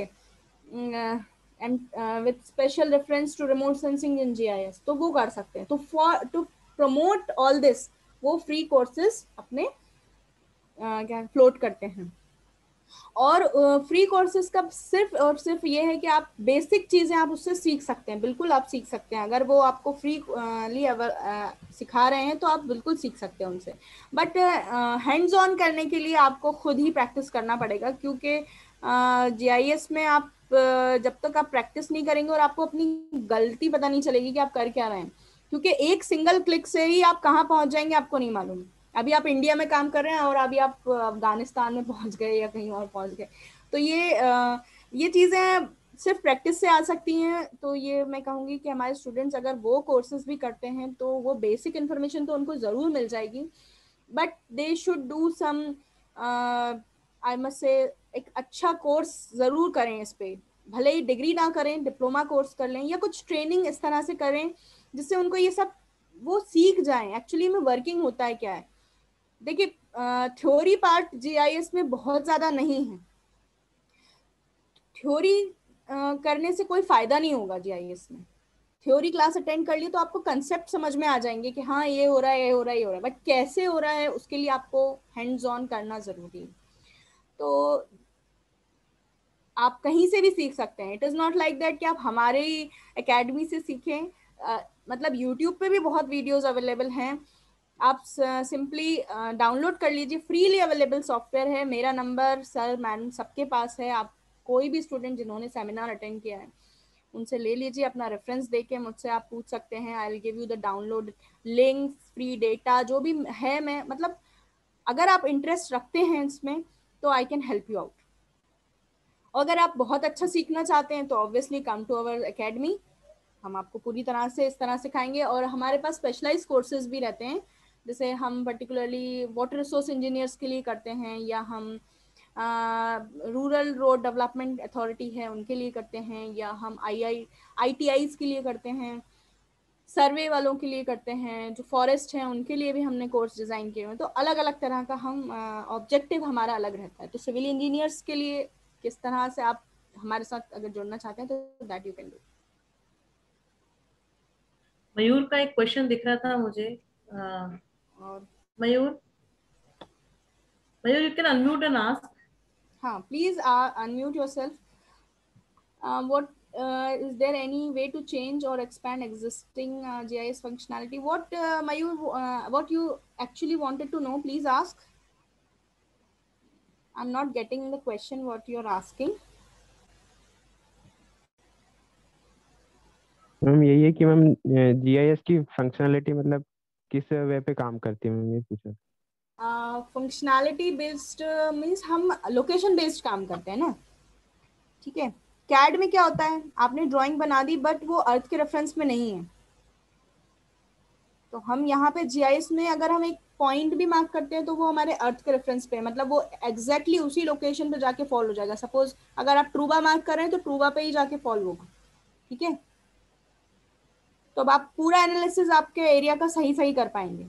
and with special reference to remote sensing in GIS, तो वो कर सकते हैं। तो for to promote all this वो फ्री कोर्सेज अपने uh, क्या फ्लोट करते हैं। और फ्री uh, कोर्सेज का सिर्फ और सिर्फ ये है कि आप बेसिक चीज़ें आप उससे सीख सकते हैं, बिल्कुल आप सीख सकते हैं। अगर वो आपको फ्री ली अगर सिखा रहे हैं तो आप बिल्कुल सीख सकते हैं उनसे, बट हैंड्स ऑन करने के लिए आपको खुद ही प्रैक्टिस करना पड़ेगा, क्योंकि जीआईएस में आप uh, जब तक आप प्रैक्टिस नहीं करेंगे और आपको अपनी गलती पता नहीं चलेगी कि आप कर क्या रहे हैं, क्योंकि एक सिंगल क्लिक से ही आप कहाँ पहुंच जाएंगे आपको नहीं मालूम। अभी आप इंडिया में काम कर रहे हैं और अभी आप अफगानिस्तान में पहुंच गए या कहीं और पहुंच गए। तो ये आ, ये चीज़ें सिर्फ प्रैक्टिस से आ सकती हैं। तो ये मैं कहूँगी कि हमारे स्टूडेंट्स अगर वो कोर्सेज भी करते हैं तो वो बेसिक इन्फॉर्मेशन तो उनको ज़रूर मिल जाएगी, but they should do some, I must say एक अच्छा कोर्स ज़रूर करें इस पे। भले ही डिग्री ना करें, डिप्लोमा कोर्स कर लें या कुछ ट्रेनिंग इस तरह से करें जिससे उनको ये सब वो सीख जाएं एक्चुअली में वर्किंग होता है क्या है। देखिए थ्योरी पार्ट जीआईएस में बहुत ज़्यादा नहीं है, थ्योरी करने से कोई फायदा नहीं होगा जीआईएस में। थ्योरी क्लास अटेंड कर ली तो आपको कंसेप्ट समझ में आ जाएंगे कि हाँ ये हो रहा है, ये हो रहा है, ये हो रहा है, बट कैसे हो रहा है उसके लिए आपको हैंड्स ऑन करना जरूरी है। तो आप कहीं से भी सीख सकते हैं, it is not like that कि आप हमारे एकेडमी से सीखें। uh, मतलब यूट्यूब पे भी बहुत वीडियोस अवेलेबल हैं, आप सिंपली डाउनलोड कर लीजिए, फ्रीली अवेलेबल सॉफ्टवेयर है। मेरा नंबर सर मैम सबके पास है, आप कोई भी स्टूडेंट जिन्होंने सेमिनार अटेंड किया है उनसे ले लीजिए, अपना रेफरेंस देके मुझसे आप पूछ सकते हैं। I will give you the download link, free data जो भी है। मैं मतलब अगर आप इंटरेस्ट रखते हैं इसमें तो I can help you out. अगर आप बहुत अच्छा सीखना चाहते हैं तो obviously come to our academy, हम आपको पूरी तरह से इस तरह सिखाएंगे। और हमारे पास स्पेशलाइज कोर्सेज भी रहते हैं, जैसे हम पर्टिकुलरली वाटर रिसोर्स इंजीनियर्स के लिए करते हैं, या हम रूरल रोड डेवलपमेंट अथॉरिटी है उनके लिए करते हैं, या हम आई आई आई टी आईज के लिए करते हैं, सर्वे वालों के लिए करते हैं, जो फॉरेस्ट हैं उनके लिए भी हमने कोर्स डिज़ाइन किए हुए हैं। तो अलग अलग तरह का हम ऑब्जेक्टिव uh, हमारा अलग रहता है। तो सिविल इंजीनियर्स के लिए किस तरह से आप हमारे साथ अगर जुड़ना चाहते हैं तो that you can do. Mayur का एक क्वेश्चन दिख रहा था मुझे। uh, और Mayur Mayur you can unmute and ask. हाँ please unmute yourself. What Uh, is there any way to change or expand existing uh, G I S functionality? What uh, Mayur, uh, what you actually wanted to know, please ask. I'm not getting the question what you're asking. Ma'am यही है कि ma'am GIS की functionality मतलब किस वे पे काम करती है, मैम ये पूछा। फंक्शनैलिटी बेस्ड मीन्स हम लोकेशन बेस्ड काम करते हैं ना, ठीक है। कैड में क्या होता है, आपने ड्राइंग बना दी बट वो अर्थ के रेफरेंस में नहीं है, तो हम यहाँ पे जीआईएस में अगर हम एक पॉइंट भी मार्क करते हैं तो वो हमारे अर्थ के रेफरेंस पे, मतलब वो एग्जैक्टली उसी लोकेशन पे जाके फॉल हो जाएगा। सपोज अगर आप ट्रूबा मार्क कर रहे हैं तो ट्रूबा पे ही जाके फॉल होगा, ठीक है। तो अब आप पूरा एनालिसिस आपके एरिया का सही सही कर पाएंगे।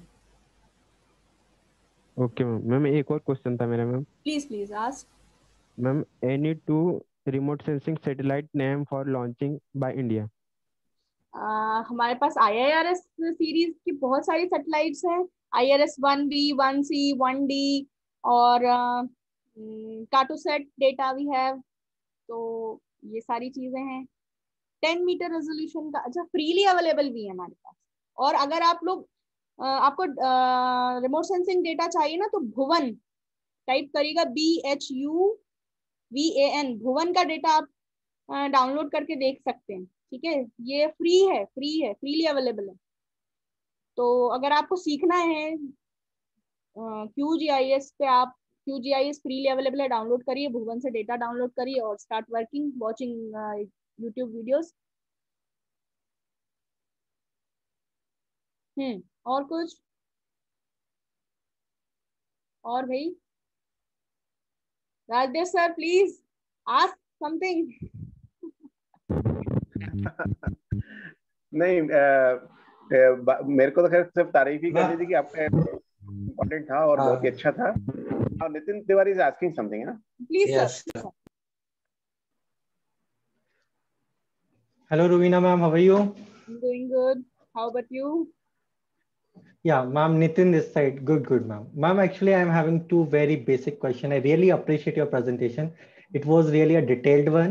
Okay ma'am. मैम एक और क्वेश्चन था मेरा ma'am. Please please ask. Ma'am any two remote sensing satellite name for launching by India. हमारे पास I I R S series की बहुत सारी सैटेलाइट्स हैं, I R S one B, one C, one D और Cartosat data भी है। तो ये सारी चीजें हैं। टेन मीटर रेजोल्यूशन का अच्छा फ्रीली अवेलेबल भी है हमारे पास। और अगर आप लोग आपको रिमोट सेंसिंग डेटा चाहिए ना तो भुवन टाइप करिएगा, B H U V A N, Bhuvan का डेटा आप डाउनलोड करके देख सकते हैं, ठीक है। ये फ्री है, फ्री है, फ्रीली अवेलेबल है। तो अगर आपको सीखना है क्यू जी आई एस पे, आप Q G I S freely available है, डाउनलोड करिए, भुवन से डेटा डाउनलोड करिए और start working, watching YouTube videos. Hmm और कुछ और भाई Rajesh sir please ask something. नहीं आ, आ, मेरे को तो खैर सिर्फ तारीफ ही करनी थी कि आपका इम्पोर्टेंट था और बहुत ही अच्छा था। और Nitin Tiwari is asking something, है ना? Please sir. Hello Ruvina ma'am, how are you? I'm doing good. How about you? Yeah, ma'am, Nitin this side. Good, good, ma'am. Ma'am, actually, I'm having two very basic questions. I really appreciate your presentation. It was really a detailed one.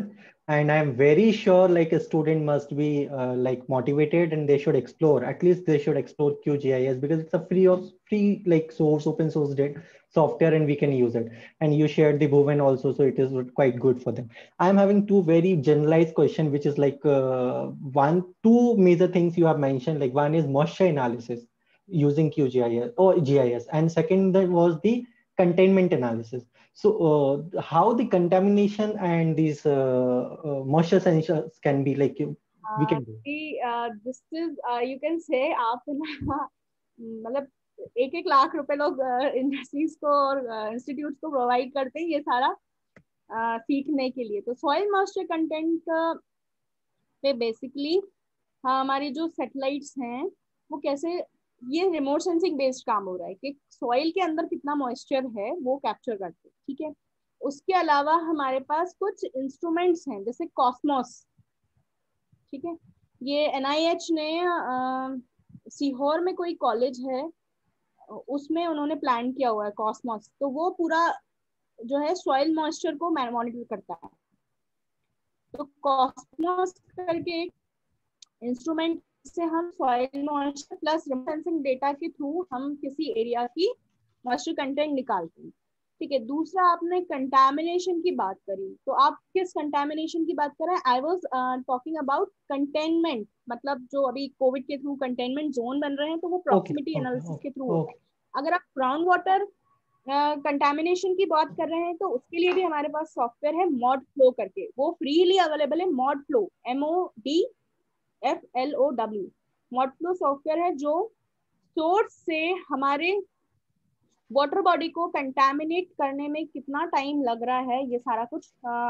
and I'm very sure like a student must be uh, like motivated, and they should explore, at least they should explore QGIS, because it's a free of free like source, open source data software, and we can use it. And you shared the Bhuvan also, so it is quite good for them. I'm having two very generalized question, which is like uh, one two major things you have mentioned. Like one is moisture analysis using QGIS or G I S, and second that was the containment analysis. So uh, how the contamination and these uh, uh, moisture sensors can be like you- we Uh, can do. see, uh, this is uh, you can say आप ना मतलब एक एक लाख रुपए लोग industries को और institutes को प्रोवाइड करते हैं ये सारा uh, सीखने के लिए। तो सॉइल मॉइस्चर कंटेंट पे बेसिकली हमारी जो सैटेलाइट्स हैं वो कैसे, ये रिमोट सेंसिंग बेस्ड काम हो रहा है कि सॉइल के अंदर कितना मॉइस्चर है वो कैप्चर करते हैं, ठीक है। उसके अलावा हमारे पास कुछ इंस्ट्रूमेंट्स हैं जैसे कॉस्मोस, ठीक है। ये एन आई एच ने अ, सीहोर में कोई कॉलेज है उसमें उन्होंने प्लान किया हुआ है कॉस्मोस, तो वो पूरा जो है सॉइल मॉइस्चर को मॉनिटर करता है। तो कॉस्मोस करके एक इंस्ट्रूमेंट से हम soil moisture plus remote sensing data के थ्रू हम किसी एरिया की मॉइस्चर कंटेंट निकालते हैं, ठीक है। दूसरा आपने कंटामिनेशन की बात करी, तो आप किस कंटामिनेशन की बात कर रहे हैं? I was talking about containment, मतलब जो अभी कोविड के थ्रू कंटेनमेंट जोन बन रहे हैं तो वो प्रॉक्सिमिटी okay, एनालिसिस okay, के थ्रू होता okay. है। अगर आप ग्राउंड वाटर कंटामिनेशन की बात कर रहे हैं तो उसके लिए भी हमारे पास सॉफ्टवेयर है मॉड फ्लो करके, वो फ्रीली अवेलेबल है। MODFLOW, M O D F L O W, MODFLOW software है जो सोर्स से हमारे वाटर बॉडी को कंटामिनेट करने में कितना टाइम लग रहा है ये सारा कुछ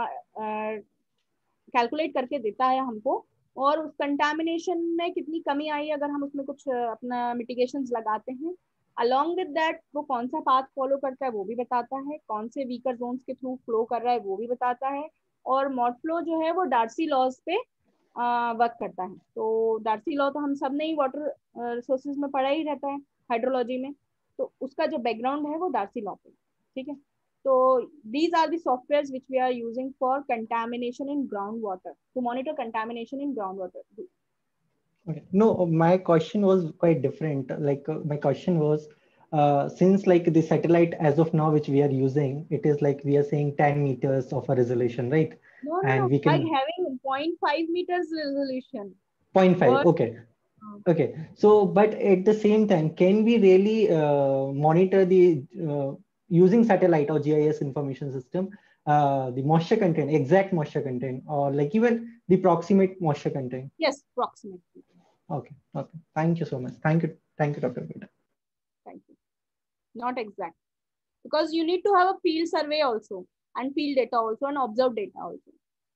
कैलकुलेट करके देता है हमको, और उस कंटामिनेशन में कितनी कमी आई अगर हम उसमें कुछ uh, अपना मिटिगेशंस लगाते हैं। अलॉन्ग विद दैट वो कौन सा पाथ फॉलो करता है वो भी बताता है, कौन से वीकर जोन्स के थ्रू फ्लो कर रहा है वो भी बताता है। और मॉड फ्लो जो है वो डार्सी लॉज पे वर्क uh, करता है। तो डार्सी लॉ तो हम सब ने ही वाटर रिसोर्सेज में पढ़ा ही रहता है हाइड्रोलॉजी में, तो उसका जो बैकग्राउंड है वो डार्सी लॉ पे, ठीक है। तो these are the softwares which we are using for contamination in groundwater, to monitor contamination in groundwater. Okay. No, my question was quite different. Like uh, my question was, uh, since like the satellite as of now which we are using, it is like we are saying ten meters of a resolution, right? No, no, And no. we By can having zero point five meters resolution. zero point five. Or, Okay. Okay. So, but at the same time, can we really uh, monitor the uh, using satellite or G I S information system, uh, the moisture content, exact moisture content, or like even the proximate moisture content? yes, proximate. Okay. Okay. Thank you so much. Thank you. Thank you, Doctor Beta. Thank you. Not exact. Because you need to have a field survey also, and field data also, and observed data also.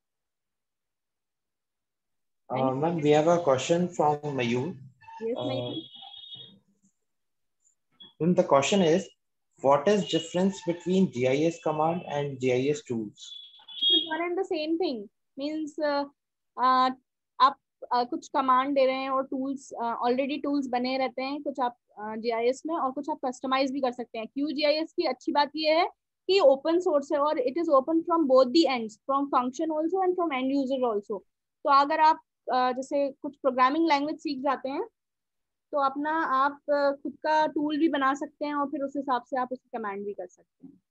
Uh, Ma'am, we have a question from Mayur. Yes, uh, Mayur. Ma'am, the question is, what is difference between G I S command and G I S tools? It is one and the same thing. Means uh, uh, आप uh, कुछ command दे रहे हैं और tools already tools बने रहते हैं, कुछ आप जीआईएस में और कुछ आप कस्टमाइज भी कर सकते हैं। क्यूजीआईएस की अच्छी बात ये है कि ओपन सोर्स है और it is open from both the ends, from function also and from end user also. तो अगर आप uh, जैसे कुछ प्रोग्रामिंग लैंग्वेज सीख जाते हैं तो अपना आप uh, खुद का टूल भी बना सकते हैं और फिर उस हिसाब से आप उसकी कमांड भी कर सकते हैं।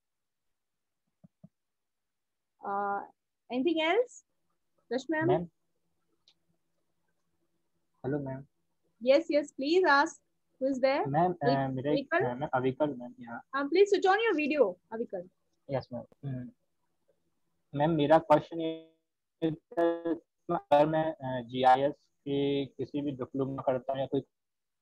uh, anything else? Rashmi ma'am? Hello ma'am. Yes, yes, please ask. Who is there? Ma'am मेरा एक Avikal? मैम अविकल मैम यहाँ। Um, please switch on your video, Avikal. Yes ma'am. Ma'am मेरा क्वेश्चन ये, अगर मैं जीआईएस के किसी भी डिप्लोमा करता हूँ या कोई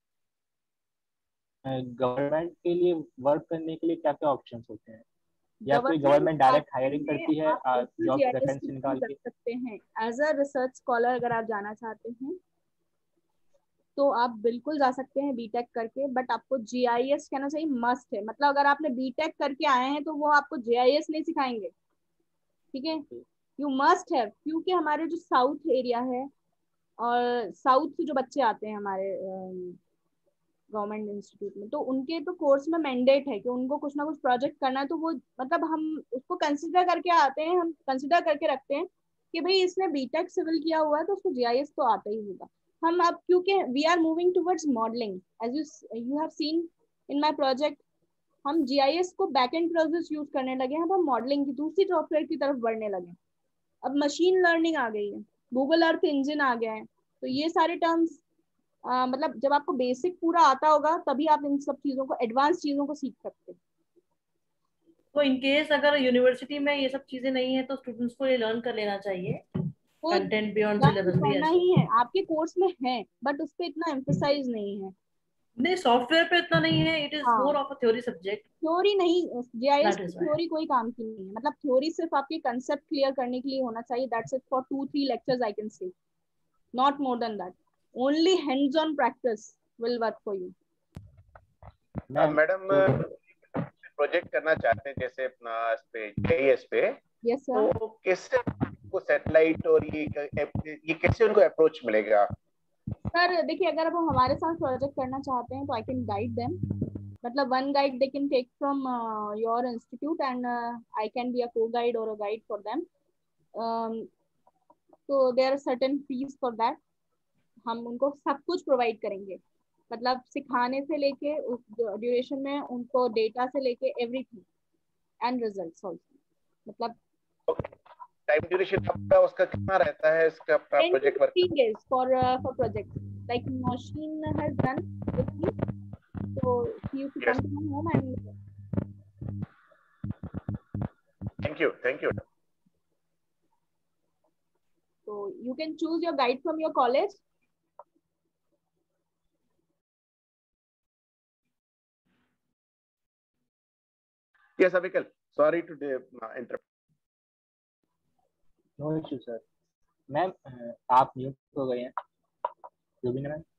गवर्नमेंट के लिए वर्क करने के लिए क्या क्या ऑप्शंस होते हैं, या कोई गवर्नमेंट डायरेक्ट हायरिंग करती है जॉब वैकेंसी निकाल के? सकते हैं एज अ रिसर्च स्कॉलर अगर आप जाना चाहते हैं तो आप बिल्कुल जा सकते हैं बीटेक करके, बट आपको जीआईएस कहना चाहिए मस्ट है। मतलब अगर आपने बीटेक करके आए हैं तो वो आपको जीआईएस नहीं सिखाएंगे, ठीक है। यू मस्ट हैव, क्योंकि हमारे जो साउथ एरिया है और साउथ से जो बच्चे आते हैं हमारे गवर्नमेंट इंस्टीट्यूट में, तो उनके तो कोर्स में मैंडेट है कि उनको कुछ ना कुछ प्रोजेक्ट करना है, तो वो मतलब हम उसको कंसिडर करके आते हैं, हम कंसिडर करके रखते हैं कि भाई इसने बीटेक सिविल किया हुआ है तो उसको जीआईएस तो आता ही होगा। हम अब क्योंकि we are moving towards modelling, as you you have seen in my project, हम जीआईएस को बैकएंड प्रोसेस यूज करने लगे हैं, अब हम मॉडलिंग की दूसरी सॉफ्टवेयर की तरफ बढ़ने लगे। अब मशीन लर्निंग आ गई है, गूगल अर्थ इंजन आ गया है, तो ये सारे टर्म्स मतलब जब आपको बेसिक पूरा आता होगा तभी आप इन सब चीजों को, एडवांस चीजों को सीख सकते हैं। तो इन केस अगर यूनिवर्सिटी में ये सब चीजें नहीं है तो स्टूडेंट्स को ये लर्न कर लेना चाहिए, कंटेंट बियॉन्ड सिलेबस भी करना ऐसे ही है, आपके कोर्स में है बट उस पे इतना एम्फसाइज नहीं है। नहीं, सॉफ्टवेयर पे इतना नहीं है, इट इज हाँ। More of a theory subject. Theory नहीं, GIS That is why. Theory कोई काम की नहीं है, मतलब थ्योरी सिर्फ आपके कंसेप्ट क्लियर करने के लिए होना चाहिए, that's it for two three lectures I can say, not more than that, only hands on practice will work for you. Madam project करना चाहते हैं जैसे अपना इस पे जीआईएस पे, यस सर, तो कैसे को सैटेलाइट और ये ये कैसे उनको अप्रोच मिलेगा? सर देखिए अगर वो हमारे साथ प्रोजेक्ट करना चाहते हैं तो आई कैन गाइड देम, मतलब one guide they can take from uh, your institute and uh, I can be a co-guide or a guide for them. Um, so there are certain fees for that. हम उनको सब कुछ provide करेंगे, मतलब सिखाने से लेके उस ड्यूरेशन में उनको डेटा से लेके एवरीथिंग एंड रिजल्ट्स आल्सो, मतलब टाइम ड्यूरेशन आपका उसका कितना रहता है इसका project work? ten days for uh, for project like machine has done with me, so he used to come to my home and thank you thank you so you can choose your guide from your college. yes Abhikal, sorry to uh, interrupt. No issue sir. Ma'am आप mute हो गए हैं, Rubina ma'am.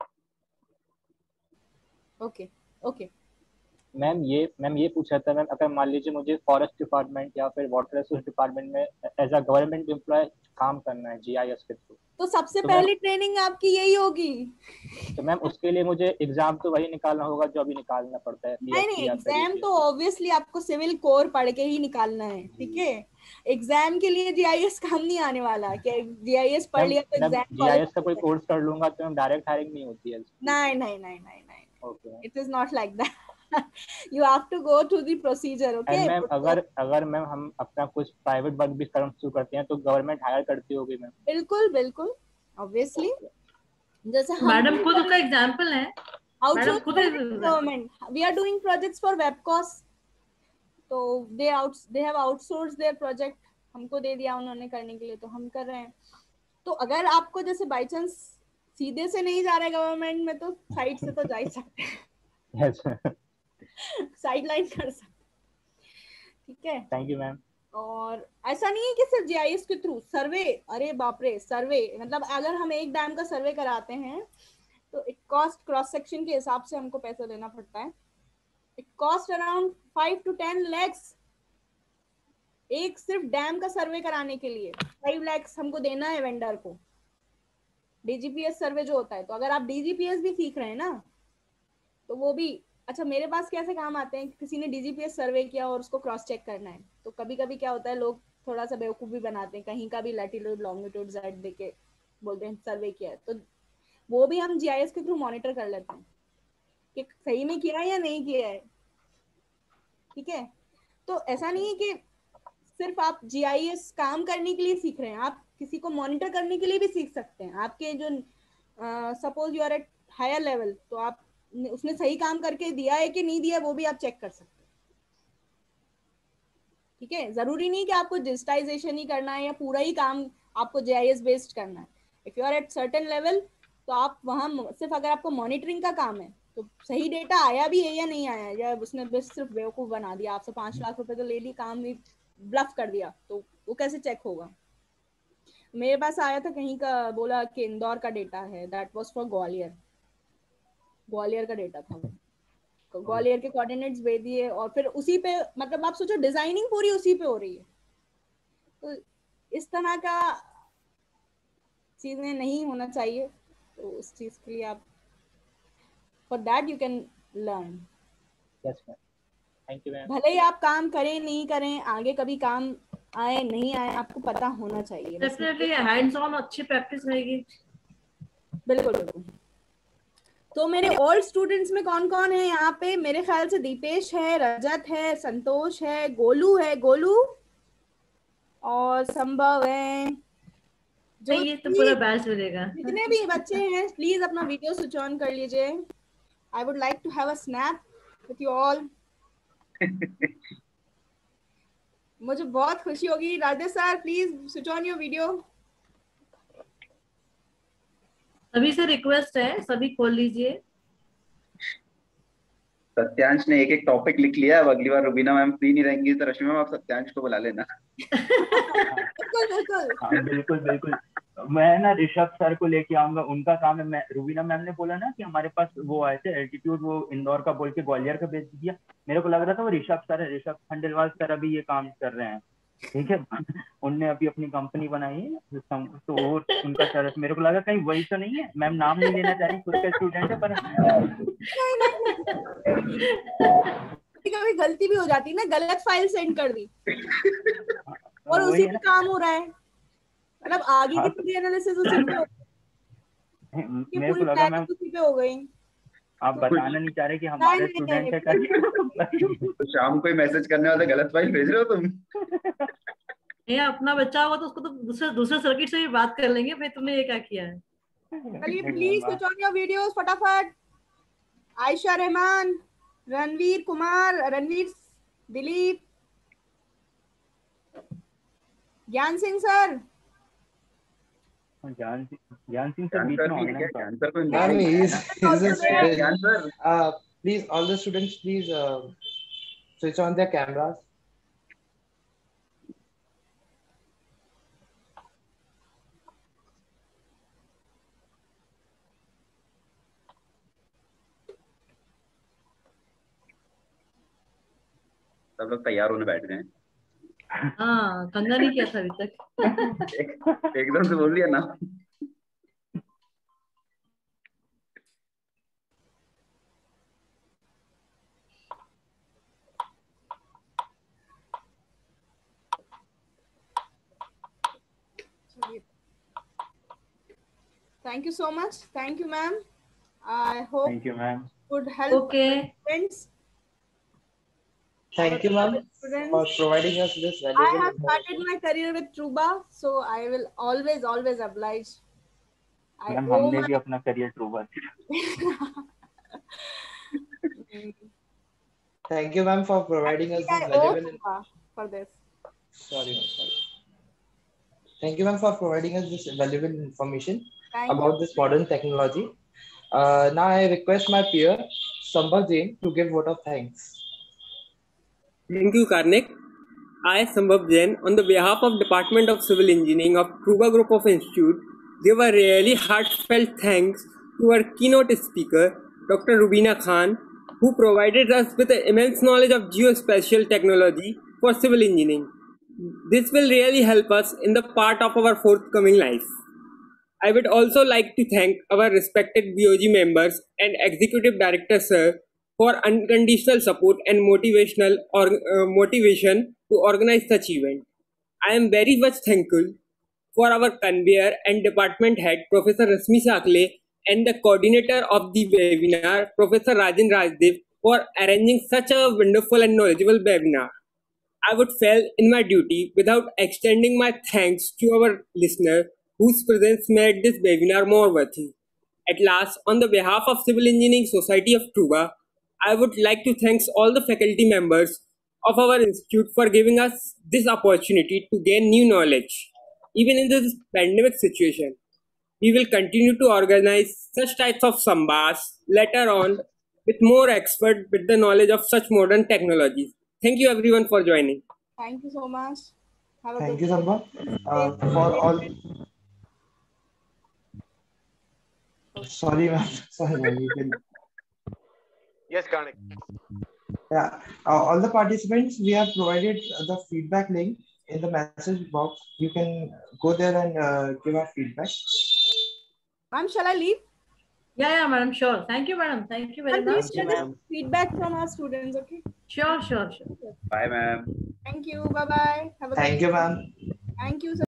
Okay okay ma'am ये ma'am ये पूछ रहा था ma'am, अगर मान लीजिए मुझे फॉरेस्ट डिपार्टमेंट या फिर वाटर रिसोर्स डिपार्टमेंट में एज अ गवर्नमेंट एम्प्लॉय काम करना है जीआईएस के थ्रू, तो सबसे तो पहली ट्रेनिंग आपकी यही होगी। तो मैम उसके लिए मुझे एग्जाम तो वही निकालना होगा जो अभी निकालना पड़ता है? नहीं नहीं, एग्जाम तो ऑब्वियसली आपको सिविल कोर पढ़ के ही निकालना है, ठीक है। एग्जाम के लिए जीआईएस काम नहीं आने वाला कि जीआईएस पढ़ लिया तो एग्जाम जीआईएस का कोई कोर्स कर लूंगा तो मैम डायरेक्ट हायरिंग नहीं होती है? नहीं नहीं नहीं नहीं नहीं, okay, it is not like that, you have to go through the procedure, okay? Ma'am अगर अगर मैम हम अपना कुछ प्राइवेट वर्क भी करना शुरू करते हैं तो गवर्नमेंट हायर करती होगी मैम? बिल्कुल बिल्कुल, ऑब्वियसली। जैसे हम मैडम खुद का एग्जांपल है, मैडम खुद government, we are doing projects for वेबकॉस, तो they out they have outsource their project, हमको दे दिया उन्होंने करने के लिए, तो हम कर रहे हैं। तो अगर आपको जैसे बाय चांस सीधे से नहीं जा रहा है गवर्नमेंट में तो साइड से तो जा ही सकते हैं। यस साइड लाइन कर सकते, ठीक है। Thank you ma'am. और ऐसा नहीं है कि सिर्फ जीआईएस के थ्रू सर्वे, अरे बाप रे सर्वे, मतलब अगर हम एक डैम का सर्वे कराते हैं तो इट कॉस्ट, क्रॉस सेक्शन के हिसाब से हमको पैसा देना पड़ता है, it cost around five to ten lakhs एक सिर्फ डैम का सर्वे कराने के लिए, फाइव लैक्स हमको देना है वेंडर को, डीजीपीएस सर्वे जो होता है। तो अगर आप डीजीपीएस भी सीख रहे हैं ना तो वो भी, अच्छा मेरे पास कैसे काम आते हैं, किसी ने डीजीपीएस सर्वे किया और उसको क्रॉस चेक करना है, तो कभी कभी क्या होता है लोग थोड़ा सा बेवकूफ भी बनाते हैं, कहीं का भी लैटिट्यूड लॉन्गिट्यूड जेड देके बोलते हैं सर्वे किया है, तो वो भी हम जीआईएस के थ्रू मॉनिटर कर लेते हैं कि सही में किया है या नहीं किया है, ठीक है। तो ऐसा नहीं है कि सिर्फ आप जीआईएस काम करने के लिए सीख रहे हैं, आप किसी को मॉनिटर करने के लिए भी सीख सकते हैं। आपके जो suppose you are at higher level, तो आप उसने सही काम करके दिया है कि नहीं दिया वो भी आप चेक कर सकते हैं, ठीक है। जरूरी नहीं कि आपको डिजिटाइजेशन ही करना है या पूरा ही काम आपको जीआईएस बेस्ड करना है। If you are at certain level तो आप वहां सिर्फ, अगर आपको मॉनिटरिंग का काम है तो सही डेटा आया भी है या नहीं आया, या उसने बस सिर्फ बेवकूफ बना दिया, आपसे पांच लाख रुपए तो ले ली, काम भी ब्लफ कर दिया, तो वो कैसे चेक होगा। मेरे पास आया था कहीं का, बोला कि इंदौर का डेटा है, that was for Gwalior, Gwalior का डेटा था वो, ग्वालियर के कोऑर्डिनेट्स भेज दिए और फिर उसी पे, मतलब आप सोचो डिजाइनिंग पूरी उसी पे हो रही है। तो इस तरह का चीजें नहीं होना चाहिए, तो उस चीज के लिए आप, for that you can learn. Yes ma'am, thank you ma'am. भले ही आप काम करें नहीं करें, आगे कभी काम आए नहीं आए आपको पता होना चाहिए। डेफिनेटली हैंड्स ऑन अच्छी प्रैक्टिस रहेगी। बिल्कुल बिल्कुल। तो मेरे ओल्ड स्टूडेंट्स में कौन कौन है यहाँ पे? मेरे ख्याल से दीपेश है, रजत है, संतोष है, गोलू है, गोलू और संभव है। जो ये तो पूरा बैच मिलेगा। जितने भी बच्चे हैं प्लीज अपना वीडियो स्विच ऑन कर लीजिए। I would like to have a snap with you all. मुझे बहुत खुशी होगी। Rajesh sir please switch on your video. सभी से रिक्वेस्ट है, सभी खोल लीजिए। सत्यांश ने एक एक टॉपिक लिख लिया। अब अगली बार रुबीना मैम फ्री नहीं रहेंगी तो रश्मि मैम आप सत्यांश को बुला लेना। बिल्कुल बिल्कुल। हाँ बिल्कुल बिल्कुल। मैं ना ऋषभ सर को लेके आऊंगा, उनका काम है। मैं रुबीना मैम ने बोला ना कि हमारे पास वो आए थे एल्टीट्यूड, वो इंदौर का बोल के ग्वालियर का भेज दिया। मेरे को लग रहा था वो ऋषभ सर है। ऋषभ खंडेलवाल सर अभी ये काम कर रहे हैं, ठीक है। उनने अभी अपनी कंपनी बनाई है तो वो उनका सर, मेरे को लगा कहीं वही तो नहीं है। मैम नाम नहीं लेना चाह रही, खुद का स्टूडेंट है, पर कभी गलती भी हो जाती है ना, गलत फाइल सेंड कर दी और उसी पे काम हो रहा है। मतलब आगे की पूरी एनालिसिस उसी पे हो गई, मेरे को लगा मैम उसी पे हो गई। आप बताना नहीं चाह रहे कि हमारे स्टूडेंट है करके। तो शाम को ही मैसेज करने वाले गलत फाइल भेज रहे हो तुम। ये अपना बच्चा होगा तो उसको तो दूसरे दूसरे सर्किट से भी बात कर लेंगे, भाई तुमने ये क्या किया है। चलिए please switch on your videos फटाफट। आयशा रहमान, रणवीर कुमार, रणवीर, दिलीप, ज्ञान सिंह सर। ज्ञान ज्ञान सिंह सर बीच में होंगे। ज्ञान सर को ma'am he is he is a student. Gyan sir uh please all the students please uh, switch on their cameras. सब लोग तैयार होने बैठ गए हैं। हाँ कंगा नहीं किया था अभी तक। एक, एकदम से बोल दिया ना। Thank you so much. Thank you, ma'am. I hope Thank you, ma'am. Would help Okay. Friends. Thank you, ma'am, for providing us this valuable I have started my career with Truba, so I will always, always oblige. Ma'am हमने भी अपना career Truba. Thank you, ma'am, for providing us this valuable for this. Sorry, sorry. Thank you, ma'am, for providing us this valuable information Thank about you. this modern technology. Uh, now I request my peer Sambhav Jain to give vote of thanks. Thank you, Karnik. I, Sambhav Jain, on the behalf of Department of Civil Engineering of Truba Group of Institute, give a really heartfelt thanks to our keynote speaker, Doctor Rubina Khan, who provided us with an immense knowledge of geospatial technology for civil engineering. This will really help us in the part of our forthcoming life. I would also like to thank our respected B O G members and Executive Director Sir for unconditional support and motivational or uh, motivation to organize such event. I am very much thankful for our conveyor and department head Professor Rasmi Sakle and the coordinator of the webinar Professor Rajan Rajdev for arranging such a wonderful and knowledgeable webinar. I would fail in my duty without extending my thanks to our listener whose presence made this webinar more worthy. At last, on the behalf of Civil Engineering Society of Truba, I would like to thank all the faculty members of our institute for giving us this opportunity to gain new knowledge. Even in this pandemic situation, we will continue to organize such types of sambas later on with more experts with the knowledge of such modern technologies. Thank you everyone for joining. Thank you so much. Have a Thank good you, Sambhav, uh, for all. Sorry, ma'am. Sorry, ma'am. You can. Yes, Karnik. Yeah, uh, all the participants, we have provided the feedback link in the message box. You can go there and uh, give our feedback. Ma'am, shall I leave? Yeah, yeah, madam. Sure. Thank you, madam. Thank you very And please much. share this feedback from our students, okay? Sure, sure, sure. Bye, ma'am. Thank you. Bye bye. Have a Thank good you, ma'am. Thank you.